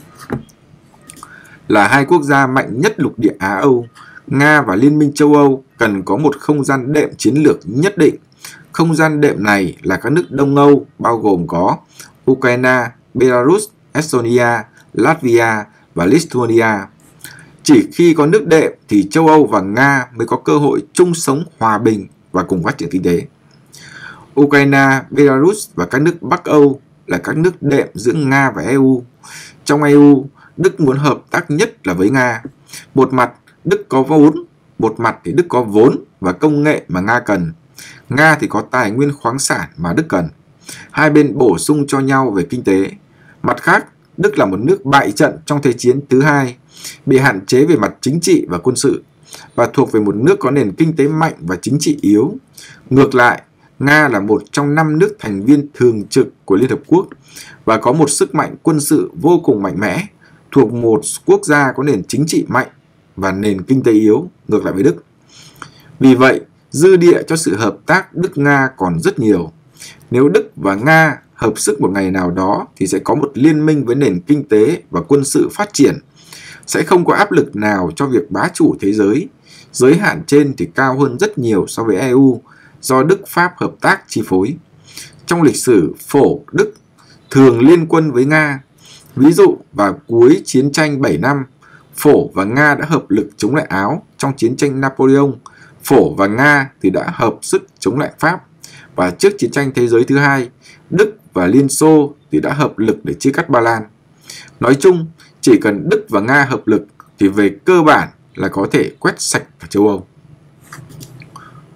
Là hai quốc gia mạnh nhất lục địa Á Âu, Nga và Liên minh châu Âu cần có một không gian đệm chiến lược nhất định. Không gian đệm này là các nước Đông Âu bao gồm có Ukraine, Belarus, Estonia, Latvia và Lithuania. Chỉ khi có nước đệm thì châu Âu và Nga mới có cơ hội chung sống hòa bình và cùng phát triển kinh tế. Ukraine, Belarus và các nước Bắc Âu là các nước đệm giữa Nga và e u. Trong e u, Đức muốn hợp tác nhất là với Nga. Một mặt, Đức có vốn, một mặt thì Đức có vốn và công nghệ mà Nga cần. Nga thì có tài nguyên khoáng sản mà Đức cần. Hai bên bổ sung cho nhau về kinh tế. Mặt khác, Đức là một nước bại trận trong Thế chiến thứ hai, bị hạn chế về mặt chính trị và quân sự, và thuộc về một nước có nền kinh tế mạnh và chính trị yếu. Ngược lại, Nga là một trong năm nước thành viên thường trực của Liên Hợp Quốc và có một sức mạnh quân sự vô cùng mạnh mẽ, thuộc một quốc gia có nền chính trị mạnh và nền kinh tế yếu, ngược lại với Đức. Vì vậy, dư địa cho sự hợp tác Đức-Nga còn rất nhiều. Nếu Đức và Nga hợp sức một ngày nào đó thì sẽ có một liên minh với nền kinh tế và quân sự phát triển. Sẽ không có áp lực nào cho việc bá chủ thế giới. Giới hạn trên thì cao hơn rất nhiều so với e u, do Đức Pháp hợp tác chi phối. Trong lịch sử, Phổ, Đức thường liên quân với Nga. Ví dụ, vào cuối chiến tranh bảy năm, Phổ và Nga đã hợp lực chống lại Áo. Trong chiến tranh Napoleon, Phổ và Nga thì đã hợp sức chống lại Pháp. Và trước chiến tranh thế giới thứ hai, Đức và Liên Xô thì đã hợp lực để chia cắt Ba Lan. Nói chung, chỉ cần Đức và Nga hợp lực thì về cơ bản là có thể quét sạch cả châu Âu.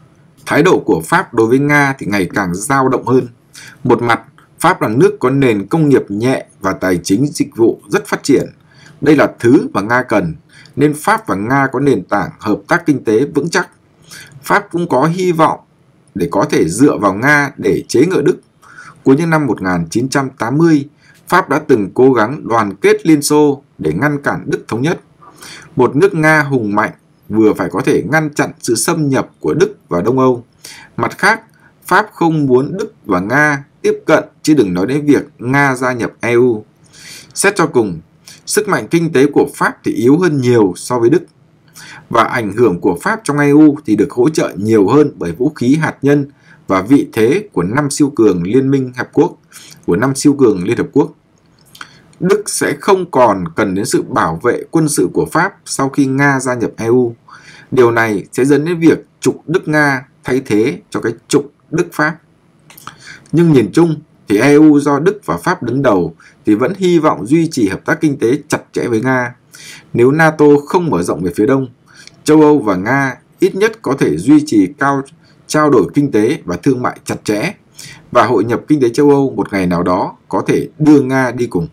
Thái độ của Pháp đối với Nga thì ngày càng dao động hơn. Một mặt, Pháp là nước có nền công nghiệp nhẹ và tài chính dịch vụ rất phát triển. Đây là thứ mà Nga cần, nên Pháp và Nga có nền tảng hợp tác kinh tế vững chắc. Pháp cũng có hy vọng để có thể dựa vào Nga để chế ngự Đức. Cuối những năm một nghìn chín trăm tám mươi, Pháp đã từng cố gắng đoàn kết Liên Xô để ngăn cản Đức thống nhất. Một nước Nga hùng mạnh vừa phải có thể ngăn chặn sự xâm nhập của Đức vào Đông Âu. Mặt khác, Pháp không muốn Đức và Nga tiếp cận, chứ đừng nói đến việc Nga gia nhập e u. Xét cho cùng, sức mạnh kinh tế của Pháp thì yếu hơn nhiều so với Đức. Và ảnh hưởng của Pháp trong e u thì được hỗ trợ nhiều hơn bởi vũ khí hạt nhân và vị thế của năm siêu cường Liên minh Hợp Quốc, của năm siêu cường Liên Hợp Quốc. Đức sẽ không còn cần đến sự bảo vệ quân sự của Pháp sau khi Nga gia nhập e u. Điều này sẽ dẫn đến việc trục Đức-Nga thay thế cho cái trục Đức-Pháp. Nhưng nhìn chung thì e u do Đức và Pháp đứng đầu thì vẫn hy vọng duy trì hợp tác kinh tế chặt chẽ với Nga. Nếu NATO không mở rộng về phía đông, châu Âu và Nga ít nhất có thể duy trì cao trao đổi kinh tế và thương mại chặt chẽ, và hội nhập kinh tế châu Âu một ngày nào đó có thể đưa Nga đi cùng.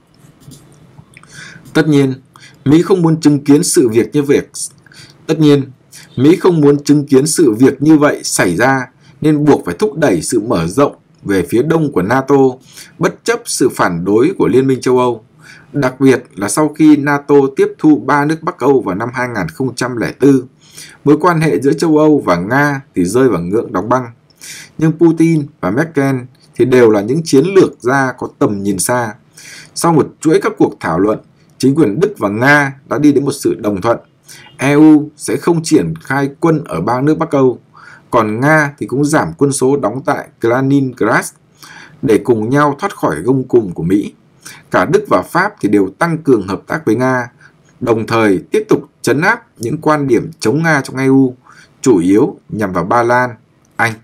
Tất nhiên, Mỹ không muốn chứng kiến sự việc như việc. Tất nhiên, Mỹ không muốn chứng kiến sự việc như vậy xảy ra, nên buộc phải thúc đẩy sự mở rộng về phía đông của NATO, bất chấp sự phản đối của Liên minh châu Âu. Đặc biệt là sau khi NATO tiếp thu ba nước Bắc Âu vào năm hai nghìn không trăm lẻ bốn, mối quan hệ giữa châu Âu và Nga thì rơi vào ngưỡng đóng băng. Nhưng Putin và Merkel thì đều là những chiến lược gia có tầm nhìn xa. Sau một chuỗi các cuộc thảo luận, chính quyền Đức và Nga đã đi đến một sự đồng thuận. e u sẽ không triển khai quân ở ba nước Bắc Âu, còn Nga thì cũng giảm quân số đóng tại Kaliningrad để cùng nhau thoát khỏi gông cùm của Mỹ. Cả Đức và Pháp thì đều tăng cường hợp tác với Nga, đồng thời tiếp tục trấn áp những quan điểm chống Nga trong e u, chủ yếu nhằm vào Ba Lan, Anh.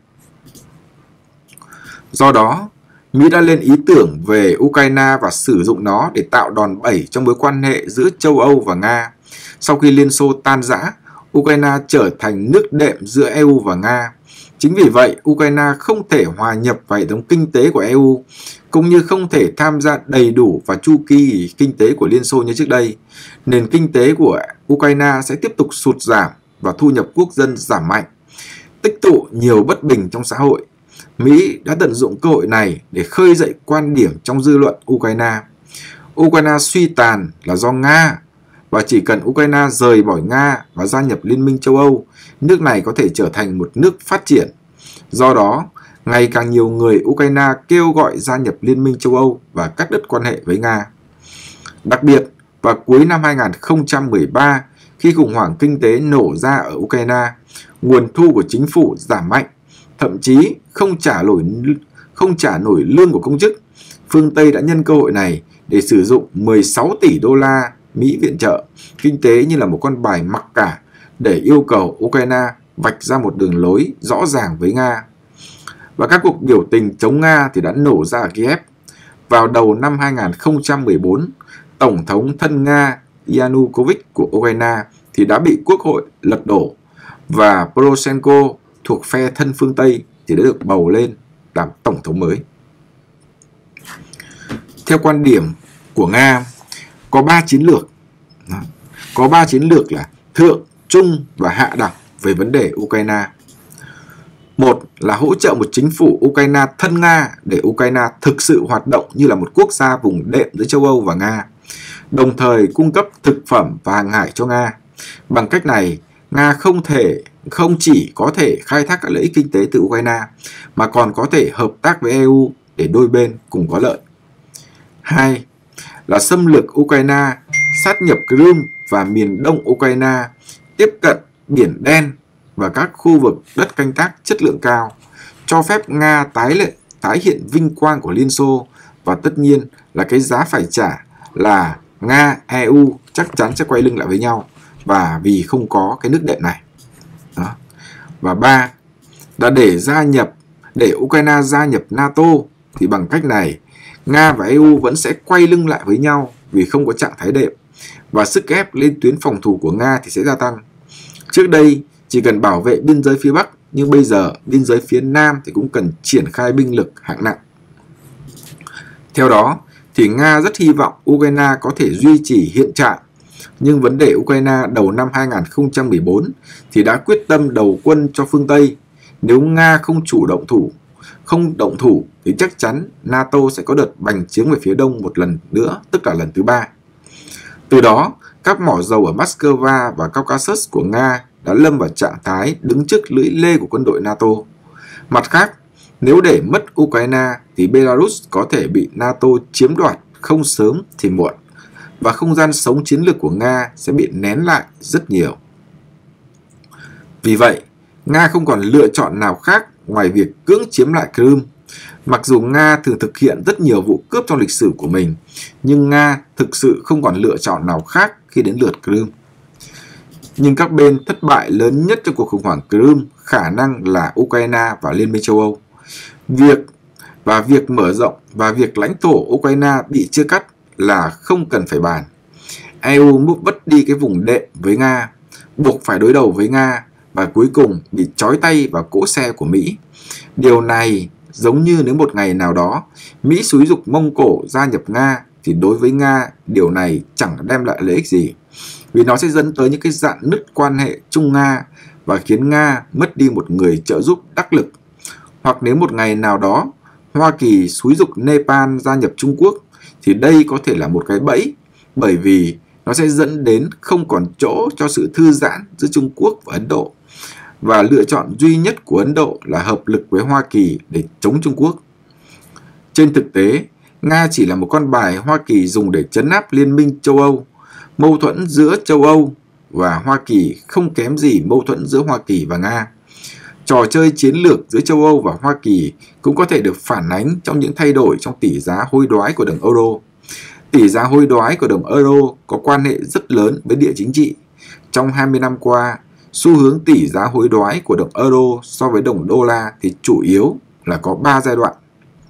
Do đó, Mỹ đã lên ý tưởng về Ukraine và sử dụng nó để tạo đòn bẩy trong mối quan hệ giữa châu Âu và Nga. Sau khi Liên Xô tan rã, Ukraine trở thành nước đệm giữa e u và Nga. Chính vì vậy, Ukraine không thể hòa nhập vào hệ thống kinh tế của e u, cũng như không thể tham gia đầy đủ vào chu kỳ kinh tế của Liên Xô như trước đây. Nền kinh tế của Ukraine sẽ tiếp tục sụt giảm và thu nhập quốc dân giảm mạnh, tích tụ nhiều bất bình trong xã hội. Mỹ đã tận dụng cơ hội này để khơi dậy quan điểm trong dư luận Ukraine. Ukraine suy tàn là do Nga, và chỉ cần Ukraine rời bỏ Nga và gia nhập Liên minh châu Âu, nước này có thể trở thành một nước phát triển. Do đó, ngày càng nhiều người Ukraine kêu gọi gia nhập Liên minh châu Âu và cắt đứt quan hệ với Nga. Đặc biệt, vào cuối năm hai nghìn không trăm mười ba, khi khủng hoảng kinh tế nổ ra ở Ukraine, nguồn thu của chính phủ giảm mạnh, thậm chí không trả nổi, không trả nổi lương của công chức. Phương Tây đã nhân cơ hội này để sử dụng mười sáu tỷ đô la Mỹ viện trợ kinh tế như là một con bài mặc cả để yêu cầu Ukraine vạch ra một đường lối rõ ràng với Nga. Và các cuộc biểu tình chống Nga thì đã nổ ra ở Kiev. Vào đầu năm hai nghìn không trăm mười bốn, Tổng thống thân Nga Yanukovych của Ukraine thì đã bị Quốc hội lật đổ, và Poroshenko thuộc phe thân phương Tây thì đã được bầu lên làm Tổng thống mới. Theo quan điểm của Nga, có ba chiến lược. Có ba chiến lược là thượng, trung và hạ đẳng về vấn đề Ukraine. Một là hỗ trợ một chính phủ Ukraine thân Nga để Ukraine thực sự hoạt động như là một quốc gia vùng đệm giữa châu Âu và Nga, đồng thời cung cấp thực phẩm và hàng hải cho Nga. Bằng cách này, Nga không thể không chỉ có thể khai thác các lợi ích kinh tế từ Ukraine, mà còn có thể hợp tác với e u để đôi bên cùng có lợi. Hai là xâm lược Ukraine, sát nhập Crimea và miền đông Ukraine, tiếp cận Biển Đen và các khu vực đất canh tác chất lượng cao, cho phép Nga tái lệ, tái hiện vinh quang của Liên Xô, và tất nhiên là cái giá phải trả là Nga, e u chắc chắn sẽ quay lưng lại với nhau, và vì không có cái nước đệm này. Đó. Và ba là để gia nhập, để Ukraine gia nhập NATO, thì bằng cách này Nga và e u vẫn sẽ quay lưng lại với nhau vì không có trạng thái đệm, và sức ép lên tuyến phòng thủ của Nga thì sẽ gia tăng. Trước đây, chỉ cần bảo vệ biên giới phía Bắc nhưng bây giờ biên giới phía Nam thì cũng cần triển khai binh lực hạng nặng. Theo đó, thì Nga rất hy vọng Ukraine có thể duy trì hiện trạng, nhưng vấn đề Ukraine đầu năm hai nghìn không trăm mười bốn thì đã quyết tâm đầu quân cho phương Tây. Nếu Nga không chủ động thủ, không động thủ thì chắc chắn NATO sẽ có đợt bành trướng về phía đông một lần nữa, tức là lần thứ ba. Từ đó, các mỏ dầu ở Moscow và Caucasus của Nga đã lâm vào trạng thái đứng trước lưỡi lê của quân đội NATO. Mặt khác, nếu để mất Ukraine thì Belarus có thể bị NATO chiếm đoạt không sớm thì muộn, và không gian sống chiến lược của Nga sẽ bị nén lại rất nhiều. Vì vậy, Nga không còn lựa chọn nào khác ngoài việc cưỡng chiếm lại Crimea. Mặc dù Nga thường thực hiện rất nhiều vụ cướp trong lịch sử của mình, nhưng Nga thực sự không còn lựa chọn nào khác khi đến lượt Crimea. Nhưng các bên thất bại lớn nhất trong cuộc khủng hoảng Crimea khả năng là Ukraine và Liên minh châu Âu. Việc và việc mở rộng và việc lãnh thổ Ukraine bị chia cắt là không cần phải bàn. e u vứt đi cái vùng đệm với Nga, buộc phải đối đầu với Nga và cuối cùng bị trói tay vào cỗ xe của Mỹ. Điều này giống như nếu một ngày nào đó Mỹ xúi giục Mông Cổ gia nhập Nga thì đối với Nga điều này chẳng đem lại lợi ích gì, vì nó sẽ dẫn tới những cái rạn nứt quan hệ Trung Nga và khiến Nga mất đi một người trợ giúp đắc lực. Hoặc nếu một ngày nào đó Hoa Kỳ xúi giục Nepal gia nhập Trung Quốc thì đây có thể là một cái bẫy, bởi vì nó sẽ dẫn đến không còn chỗ cho sự thư giãn giữa Trung Quốc và Ấn Độ. Và lựa chọn duy nhất của Ấn Độ là hợp lực với Hoa Kỳ để chống Trung Quốc. Trên thực tế, Nga chỉ là một con bài Hoa Kỳ dùng để trấn áp Liên minh châu Âu. Mâu thuẫn giữa châu Âu và Hoa Kỳ không kém gì mâu thuẫn giữa Hoa Kỳ và Nga. Trò chơi chiến lược giữa châu Âu và Hoa Kỳ cũng có thể được phản ánh trong những thay đổi trong tỷ giá hối đoái của đồng euro. Tỷ giá hối đoái của đồng euro có quan hệ rất lớn với địa chính trị. Trong hai mươi năm qua, xu hướng tỷ giá hối đoái của đồng euro so với đồng đô la thì chủ yếu là có ba giai đoạn.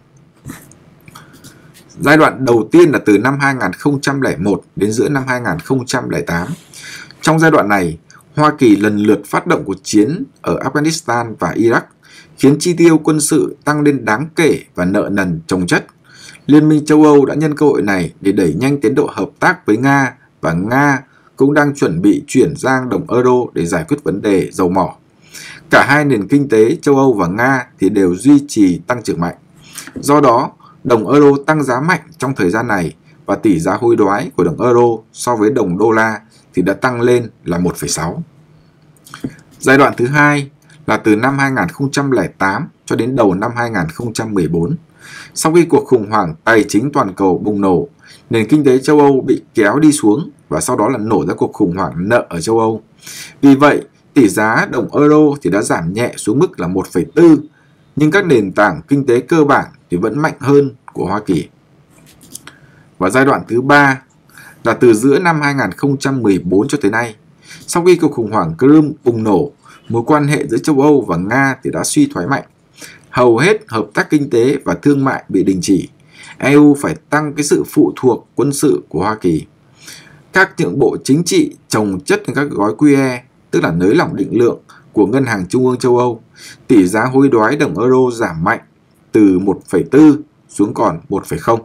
Giai đoạn đầu tiên là từ năm hai nghìn không trăm lẻ một đến giữa năm hai nghìn không trăm lẻ tám. Trong giai đoạn này, Hoa Kỳ lần lượt phát động cuộc chiến ở Afghanistan và Iraq, khiến chi tiêu quân sự tăng lên đáng kể và nợ nần chồng chất. Liên minh châu Âu đã nhân cơ hội này để đẩy nhanh tiến độ hợp tác với Nga, và Nga cũng đang chuẩn bị chuyển sang đồng euro để giải quyết vấn đề dầu mỏ. Cả hai nền kinh tế châu Âu và Nga thì đều duy trì tăng trưởng mạnh. Do đó, đồng euro tăng giá mạnh trong thời gian này và tỷ giá hối đoái của đồng euro so với đồng đô la thì đã tăng lên là một phẩy sáu. Giai đoạn thứ hai là từ năm hai nghìn không trăm lẻ tám cho đến đầu năm hai nghìn không trăm mười bốn. Sau khi cuộc khủng hoảng tài chính toàn cầu bùng nổ, nền kinh tế châu Âu bị kéo đi xuống và sau đó là nổ ra cuộc khủng hoảng nợ ở châu Âu. Vì vậy, tỷ giá đồng euro thì đã giảm nhẹ xuống mức là một phẩy bốn, nhưng các nền tảng kinh tế cơ bản thì vẫn mạnh hơn của Hoa Kỳ. Và giai đoạn thứ ba là từ giữa năm hai nghìn không trăm mười bốn cho tới nay. Sau khi cuộc khủng hoảng Crimea bùng nổ, mối quan hệ giữa châu Âu và Nga thì đã suy thoái mạnh. Hầu hết hợp tác kinh tế và thương mại bị đình chỉ. e u phải tăng cái sự phụ thuộc quân sự của Hoa Kỳ. Các nhượng bộ chính trị chồng chất lên các gói quy e, tức là nới lỏng định lượng của Ngân hàng Trung ương châu Âu. Tỷ giá hối đoái đồng euro giảm mạnh từ một phẩy bốn xuống còn một phẩy không.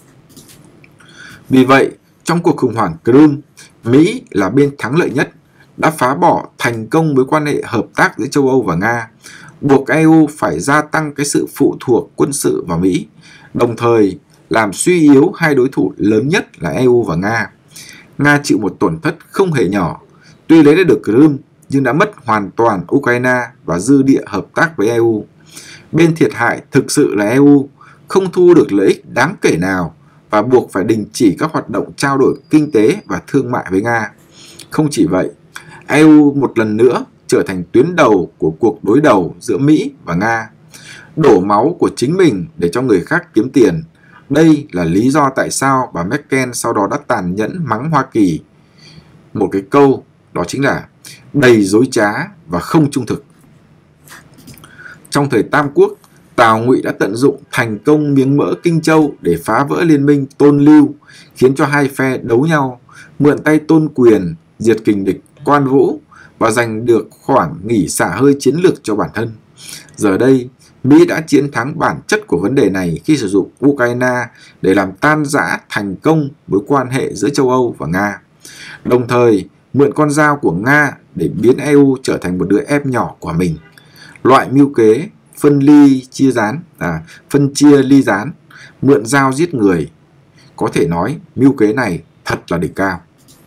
Vì vậy, trong cuộc khủng hoảng Crimea, Mỹ là bên thắng lợi nhất, đã phá bỏ thành công mối quan hệ hợp tác giữa châu Âu và Nga, buộc e u phải gia tăng cái sự phụ thuộc quân sự vào Mỹ, đồng thời làm suy yếu hai đối thủ lớn nhất là e u và Nga. Nga chịu một tổn thất không hề nhỏ, tuy lấy được Crimea nhưng đã mất hoàn toàn Ukraine và dư địa hợp tác với e u. Bên thiệt hại thực sự là e u, không thu được lợi ích đáng kể nào và buộc phải đình chỉ các hoạt động trao đổi kinh tế và thương mại với Nga. Không chỉ vậy, e u một lần nữa trở thành tuyến đầu của cuộc đối đầu giữa Mỹ và Nga, đổ máu của chính mình để cho người khác kiếm tiền. Đây là lý do tại sao bà Merkel sau đó đã tàn nhẫn mắng Hoa Kỳ một cái câu, đó chính là đầy dối trá và không trung thực. Trong thời Tam Quốc, Tào Ngụy đã tận dụng thành công miếng mỡ Kinh Châu để phá vỡ liên minh Tôn Lưu, khiến cho hai phe đấu nhau, mượn tay Tôn Quyền diệt kình địch Quan Vũ và giành được khoảng nghỉ xả hơi chiến lược cho bản thân. Giờ đây, Mỹ đã chiến thắng bản chất của vấn đề này khi sử dụng Ukraine để làm tan rã thành công mối quan hệ giữa châu Âu và Nga, đồng thời mượn con dao của Nga để biến e u trở thành một đứa em nhỏ của mình. Loại mưu kế phân ly chia rán, à, phân chia ly rán, mượn dao giết người. Có thể nói mưu kế này thật là đỉnh cao.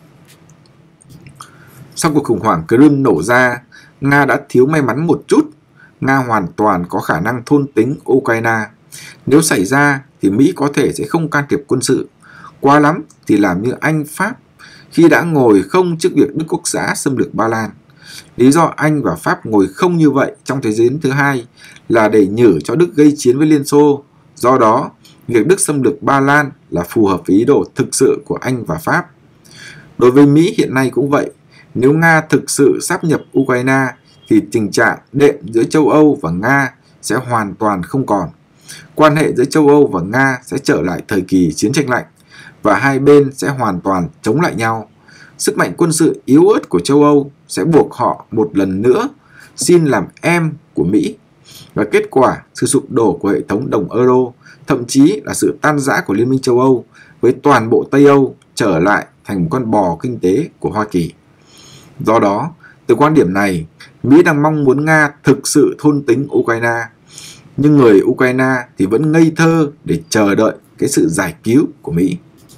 Sau cuộc khủng hoảng Crimea nổ ra, Nga đã thiếu may mắn một chút. Nga hoàn toàn có khả năng thôn tính Ukraine. Nếu xảy ra thì Mỹ có thể sẽ không can thiệp quân sự. Quá lắm thì làm như Anh, Pháp khi đã ngồi không trước việc Đức Quốc xã xâm lược Ba Lan. Lý do Anh và Pháp ngồi không như vậy trong Thế chiến thứ hai là để nhử cho Đức gây chiến với Liên Xô. Do đó, việc Đức xâm lược Ba Lan là phù hợp với ý đồ thực sự của Anh và Pháp. Đối với Mỹ hiện nay cũng vậy. Nếu Nga thực sự sáp nhập Ukraine thì tình trạng đệm giữa châu Âu và Nga sẽ hoàn toàn không còn. Quan hệ giữa châu Âu và Nga sẽ trở lại thời kỳ chiến tranh lạnh và hai bên sẽ hoàn toàn chống lại nhau. Sức mạnh quân sự yếu ớt của châu Âu sẽ buộc họ một lần nữa xin làm em của Mỹ. Và kết quả, sự sụp đổ của hệ thống đồng euro, thậm chí là sự tan rã của Liên minh châu Âu với toàn bộ Tây Âu trở lại thành một con bò kinh tế của Hoa Kỳ. Do đó, từ quan điểm này, Mỹ đang mong muốn Nga thực sự thôn tính Ukraine, nhưng người Ukraine thì vẫn ngây thơ để chờ đợi cái sự giải cứu của Mỹ.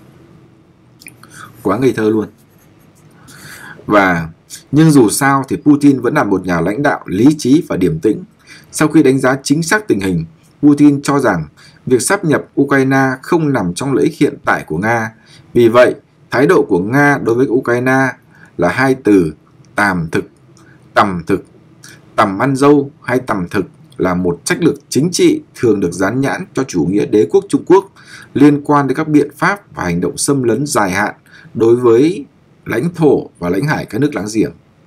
Quá ngây thơ luôn. Và nhưng dù sao thì Putin vẫn là một nhà lãnh đạo lý trí và điềm tĩnh. Sau khi đánh giá chính xác tình hình, Putin cho rằng việc sáp nhập Ukraine không nằm trong lợi ích hiện tại của Nga. Vì vậy, thái độ của Nga đối với Ukraine là hai từ tàm thực, tầm thực. Tầm ăn dâu hay tầm thực là một sách lược chính trị thường được dán nhãn cho chủ nghĩa đế quốc Trung Quốc liên quan đến các biện pháp và hành động xâm lấn dài hạn đối với lãnh thổ và lãnh hải các nước láng giềng.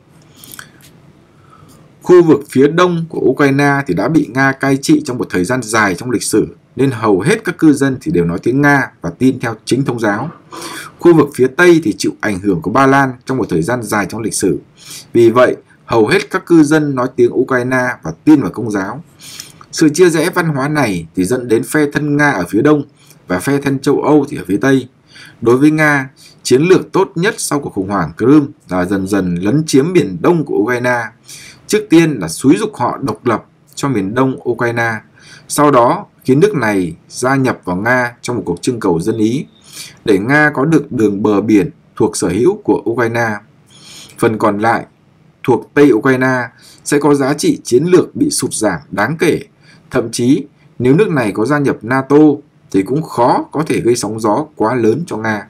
Khu vực phía đông của Ukraine thì đã bị Nga cai trị trong một thời gian dài trong lịch sử, nên hầu hết các cư dân thì đều nói tiếng Nga và tin theo chính thống giáo. Khu vực phía tây thì chịu ảnh hưởng của Ba Lan trong một thời gian dài trong lịch sử. Vì vậy, hầu hết các cư dân nói tiếng Ukraine và tin vào Công giáo. Sự chia rẽ văn hóa này thì dẫn đến phe thân Nga ở phía đông và phe thân châu Âu thì ở phía tây. Đối với Nga, chiến lược tốt nhất sau cuộc khủng hoảng Crimea là dần dần lấn chiếm miền đông của Ukraine. Trước tiên là xúi giục họ độc lập cho miền đông Ukraine, sau đó khiến nước này gia nhập vào Nga trong một cuộc trưng cầu dân Ý, để Nga có được đường bờ biển thuộc sở hữu của Ukraine. Phần còn lại, thuộc Tây Ukraine, sẽ có giá trị chiến lược bị sụt giảm đáng kể. Thậm chí, nếu nước này có gia nhập NATO, thì cũng khó có thể gây sóng gió quá lớn cho Nga.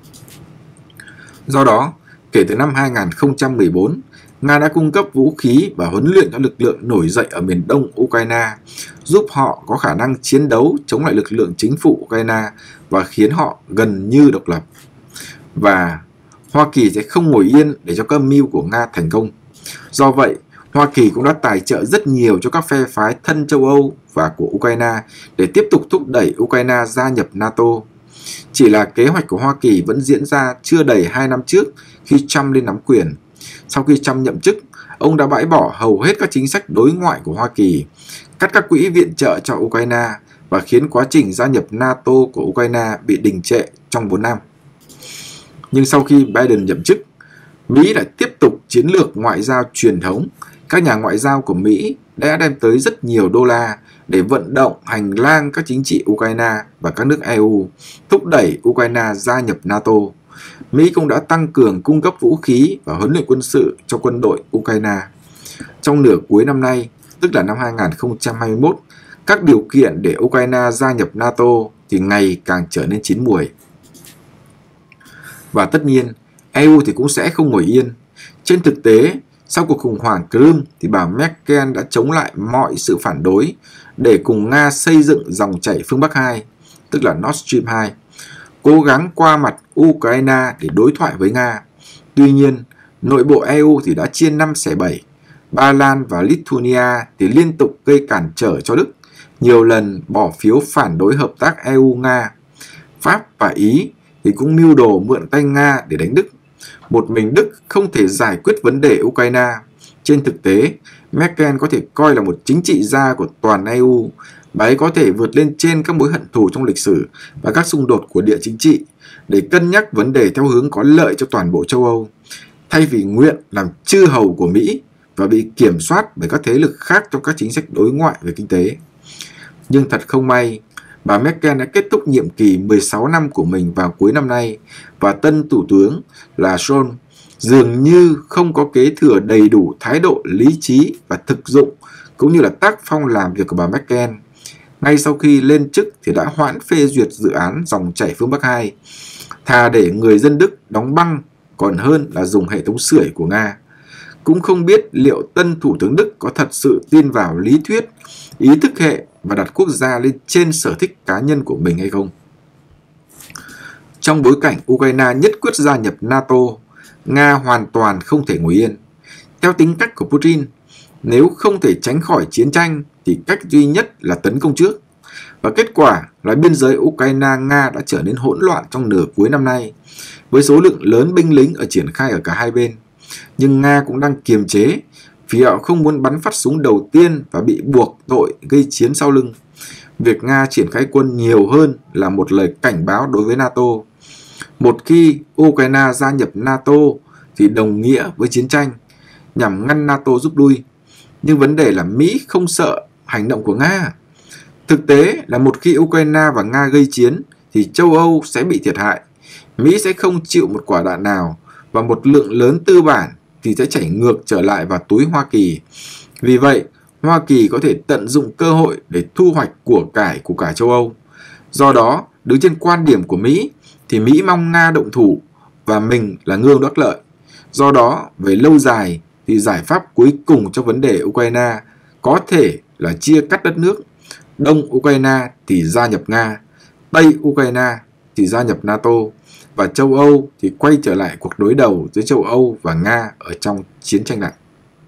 Do đó, kể từ năm hai nghìn không trăm mười bốn, Nga đã cung cấp vũ khí và huấn luyện cho lực lượng nổi dậy ở miền đông Ukraine, giúp họ có khả năng chiến đấu chống lại lực lượng chính phủ Ukraine và khiến họ gần như độc lập. Và Hoa Kỳ sẽ không ngồi yên để cho các âm mưu của Nga thành công. Do vậy, Hoa Kỳ cũng đã tài trợ rất nhiều cho các phe phái thân châu Âu và của Ukraine để tiếp tục thúc đẩy Ukraine gia nhập NATO. Chỉ là kế hoạch của Hoa Kỳ vẫn diễn ra chưa đầy hai năm trước khi Trump lên nắm quyền. Sau khi Trump nhậm chức, ông đã bãi bỏ hầu hết các chính sách đối ngoại của Hoa Kỳ, cắt các quỹ viện trợ cho Ukraine và khiến quá trình gia nhập NATO của Ukraine bị đình trệ trong bốn năm. Nhưng sau khi Biden nhậm chức, Mỹ đã tiếp tục chiến lược ngoại giao truyền thống. Các nhà ngoại giao của Mỹ đã đem tới rất nhiều đô la để vận động hành lang các chính trị Ukraine và các nước e u, thúc đẩy Ukraine gia nhập NATO. Mỹ cũng đã tăng cường cung cấp vũ khí và huấn luyện quân sự cho quân đội Ukraine. Trong nửa cuối năm nay, tức là năm hai nghìn không trăm hai mươi mốt, các điều kiện để Ukraine gia nhập NATO thì ngày càng trở nên chín muồi. Và tất nhiên, e u thì cũng sẽ không ngồi yên. Trên thực tế, sau cuộc khủng hoảng Crimea thì bà Merkel đã chống lại mọi sự phản đối để cùng Nga xây dựng dòng chảy phương Bắc hai, tức là Nord Stream hai, cố gắng qua mặt Ukraine để đối thoại với Nga. Tuy nhiên, nội bộ e u thì đã chia năm xẻ bảy. Ba Lan và Lithuania thì liên tục gây cản trở cho Đức, nhiều lần bỏ phiếu phản đối hợp tác e u-Nga. Pháp và Ý thì cũng mưu đồ mượn tay Nga để đánh Đức. Một mình Đức không thể giải quyết vấn đề Ukraine. Trên thực tế, Merkel có thể coi là một chính trị gia của toàn e u. Bà ấy có thể vượt lên trên các mối hận thù trong lịch sử và các xung đột của địa chính trị để cân nhắc vấn đề theo hướng có lợi cho toàn bộ châu Âu, thay vì nguyện làm chư hầu của Mỹ và bị kiểm soát bởi các thế lực khác trong các chính sách đối ngoại về kinh tế. Nhưng thật không may, bà Merkel đã kết thúc nhiệm kỳ mười sáu năm của mình vào cuối năm nay và tân thủ tướng là Scholz dường như không có kế thừa đầy đủ thái độ lý trí và thực dụng cũng như là tác phong làm việc của bà Merkel. Ngay sau khi lên chức thì đã hoãn phê duyệt dự án dòng chảy phương Bắc hai, thà để người dân Đức đóng băng còn hơn là dùng hệ thống sưởi của Nga. Cũng không biết liệu tân thủ tướng Đức có thật sự tin vào lý thuyết, ý thức hệ và đặt quốc gia lên trên sở thích cá nhân của mình hay không. Trong bối cảnh Ukraine nhất quyết gia nhập NATO, Nga hoàn toàn không thể ngồi yên. Theo tính cách của Putin, nếu không thể tránh khỏi chiến tranh thì cách duy nhất là tấn công trước. Và kết quả là biên giới Ukraine-Nga đã trở nên hỗn loạn trong nửa cuối năm nay, với số lượng lớn binh lính ở triển khai ở cả hai bên. Nhưng Nga cũng đang kiềm chế vì họ không muốn bắn phát súng đầu tiên và bị buộc tội gây chiến sau lưng. Việc Nga triển khai quân nhiều hơn là một lời cảnh báo đối với NATO. Một khi Ukraine gia nhập NATO thì đồng nghĩa với chiến tranh nhằm ngăn NATO rút lui. Nhưng vấn đề là Mỹ không sợ hành động của Nga. Thực tế là một khi Ukraine và Nga gây chiến thì châu Âu sẽ bị thiệt hại. Mỹ sẽ không chịu một quả đạn nào và một lượng lớn tư bản thì sẽ chảy ngược trở lại vào túi Hoa Kỳ. Vì vậy, Hoa Kỳ có thể tận dụng cơ hội để thu hoạch của cải của cả châu Âu. Do đó, đứng trên quan điểm của Mỹ thì Mỹ mong Nga động thủ và mình là ngương đắc lợi. Do đó, về lâu dài thì giải pháp cuối cùng cho vấn đề Ukraine có thể là chia cắt đất nước. Đông Ukraine thì gia nhập Nga, Tây Ukraine thì gia nhập NATO, và châu Âu thì quay trở lại cuộc đối đầu giữa châu Âu và Nga ở trong chiến tranh lạnh.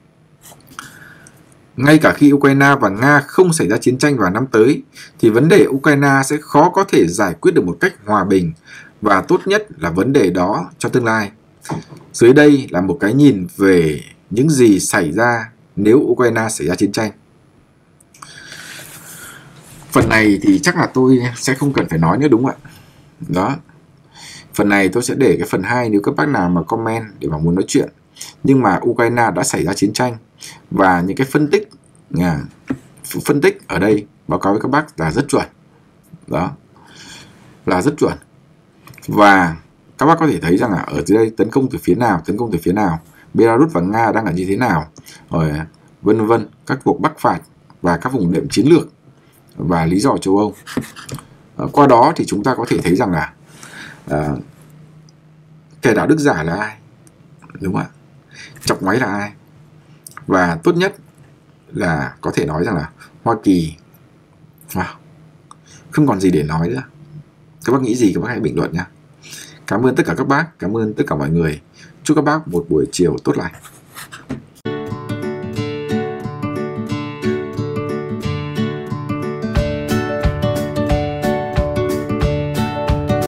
Ngay cả khi Ukraine và Nga không xảy ra chiến tranh vào năm tới, thì vấn đề Ukraine sẽ khó có thể giải quyết được một cách hòa bình, và tốt nhất là vấn đề đó cho tương lai. Dưới đây là một cái nhìn về những gì xảy ra nếu Ukraine xảy ra chiến tranh. Phần này thì chắc là tôi sẽ không cần phải nói nữa, đúng không ạ? Đó. Phần này tôi sẽ để cái phần hai nếu các bác nào mà comment để mà muốn nói chuyện. Nhưng mà Ukraine đã xảy ra chiến tranh và những cái phân tích à, phân tích ở đây báo cáo với các bác là rất chuẩn. Đó. Là rất chuẩn. Và các bác có thể thấy rằng là ở dưới đây tấn công từ phía nào, tấn công từ phía nào, Belarus và Nga đang ở như thế nào, rồi vân vân, các cuộc bắc phạt và các vùng đệm chiến lược và lý do châu Âu. À, qua đó thì chúng ta có thể thấy rằng là à, kẻ đạo đức giả là ai, đúng không ạ? Chọc ngoáy là ai? Và tốt nhất là có thể nói rằng là Hoa Kỳ, wow, không còn gì để nói nữa. Các bác nghĩ gì các bác hãy bình luận nha. Cảm ơn tất cả các bác, cảm ơn tất cả mọi người. Chúc các bác một buổi chiều tốt lành.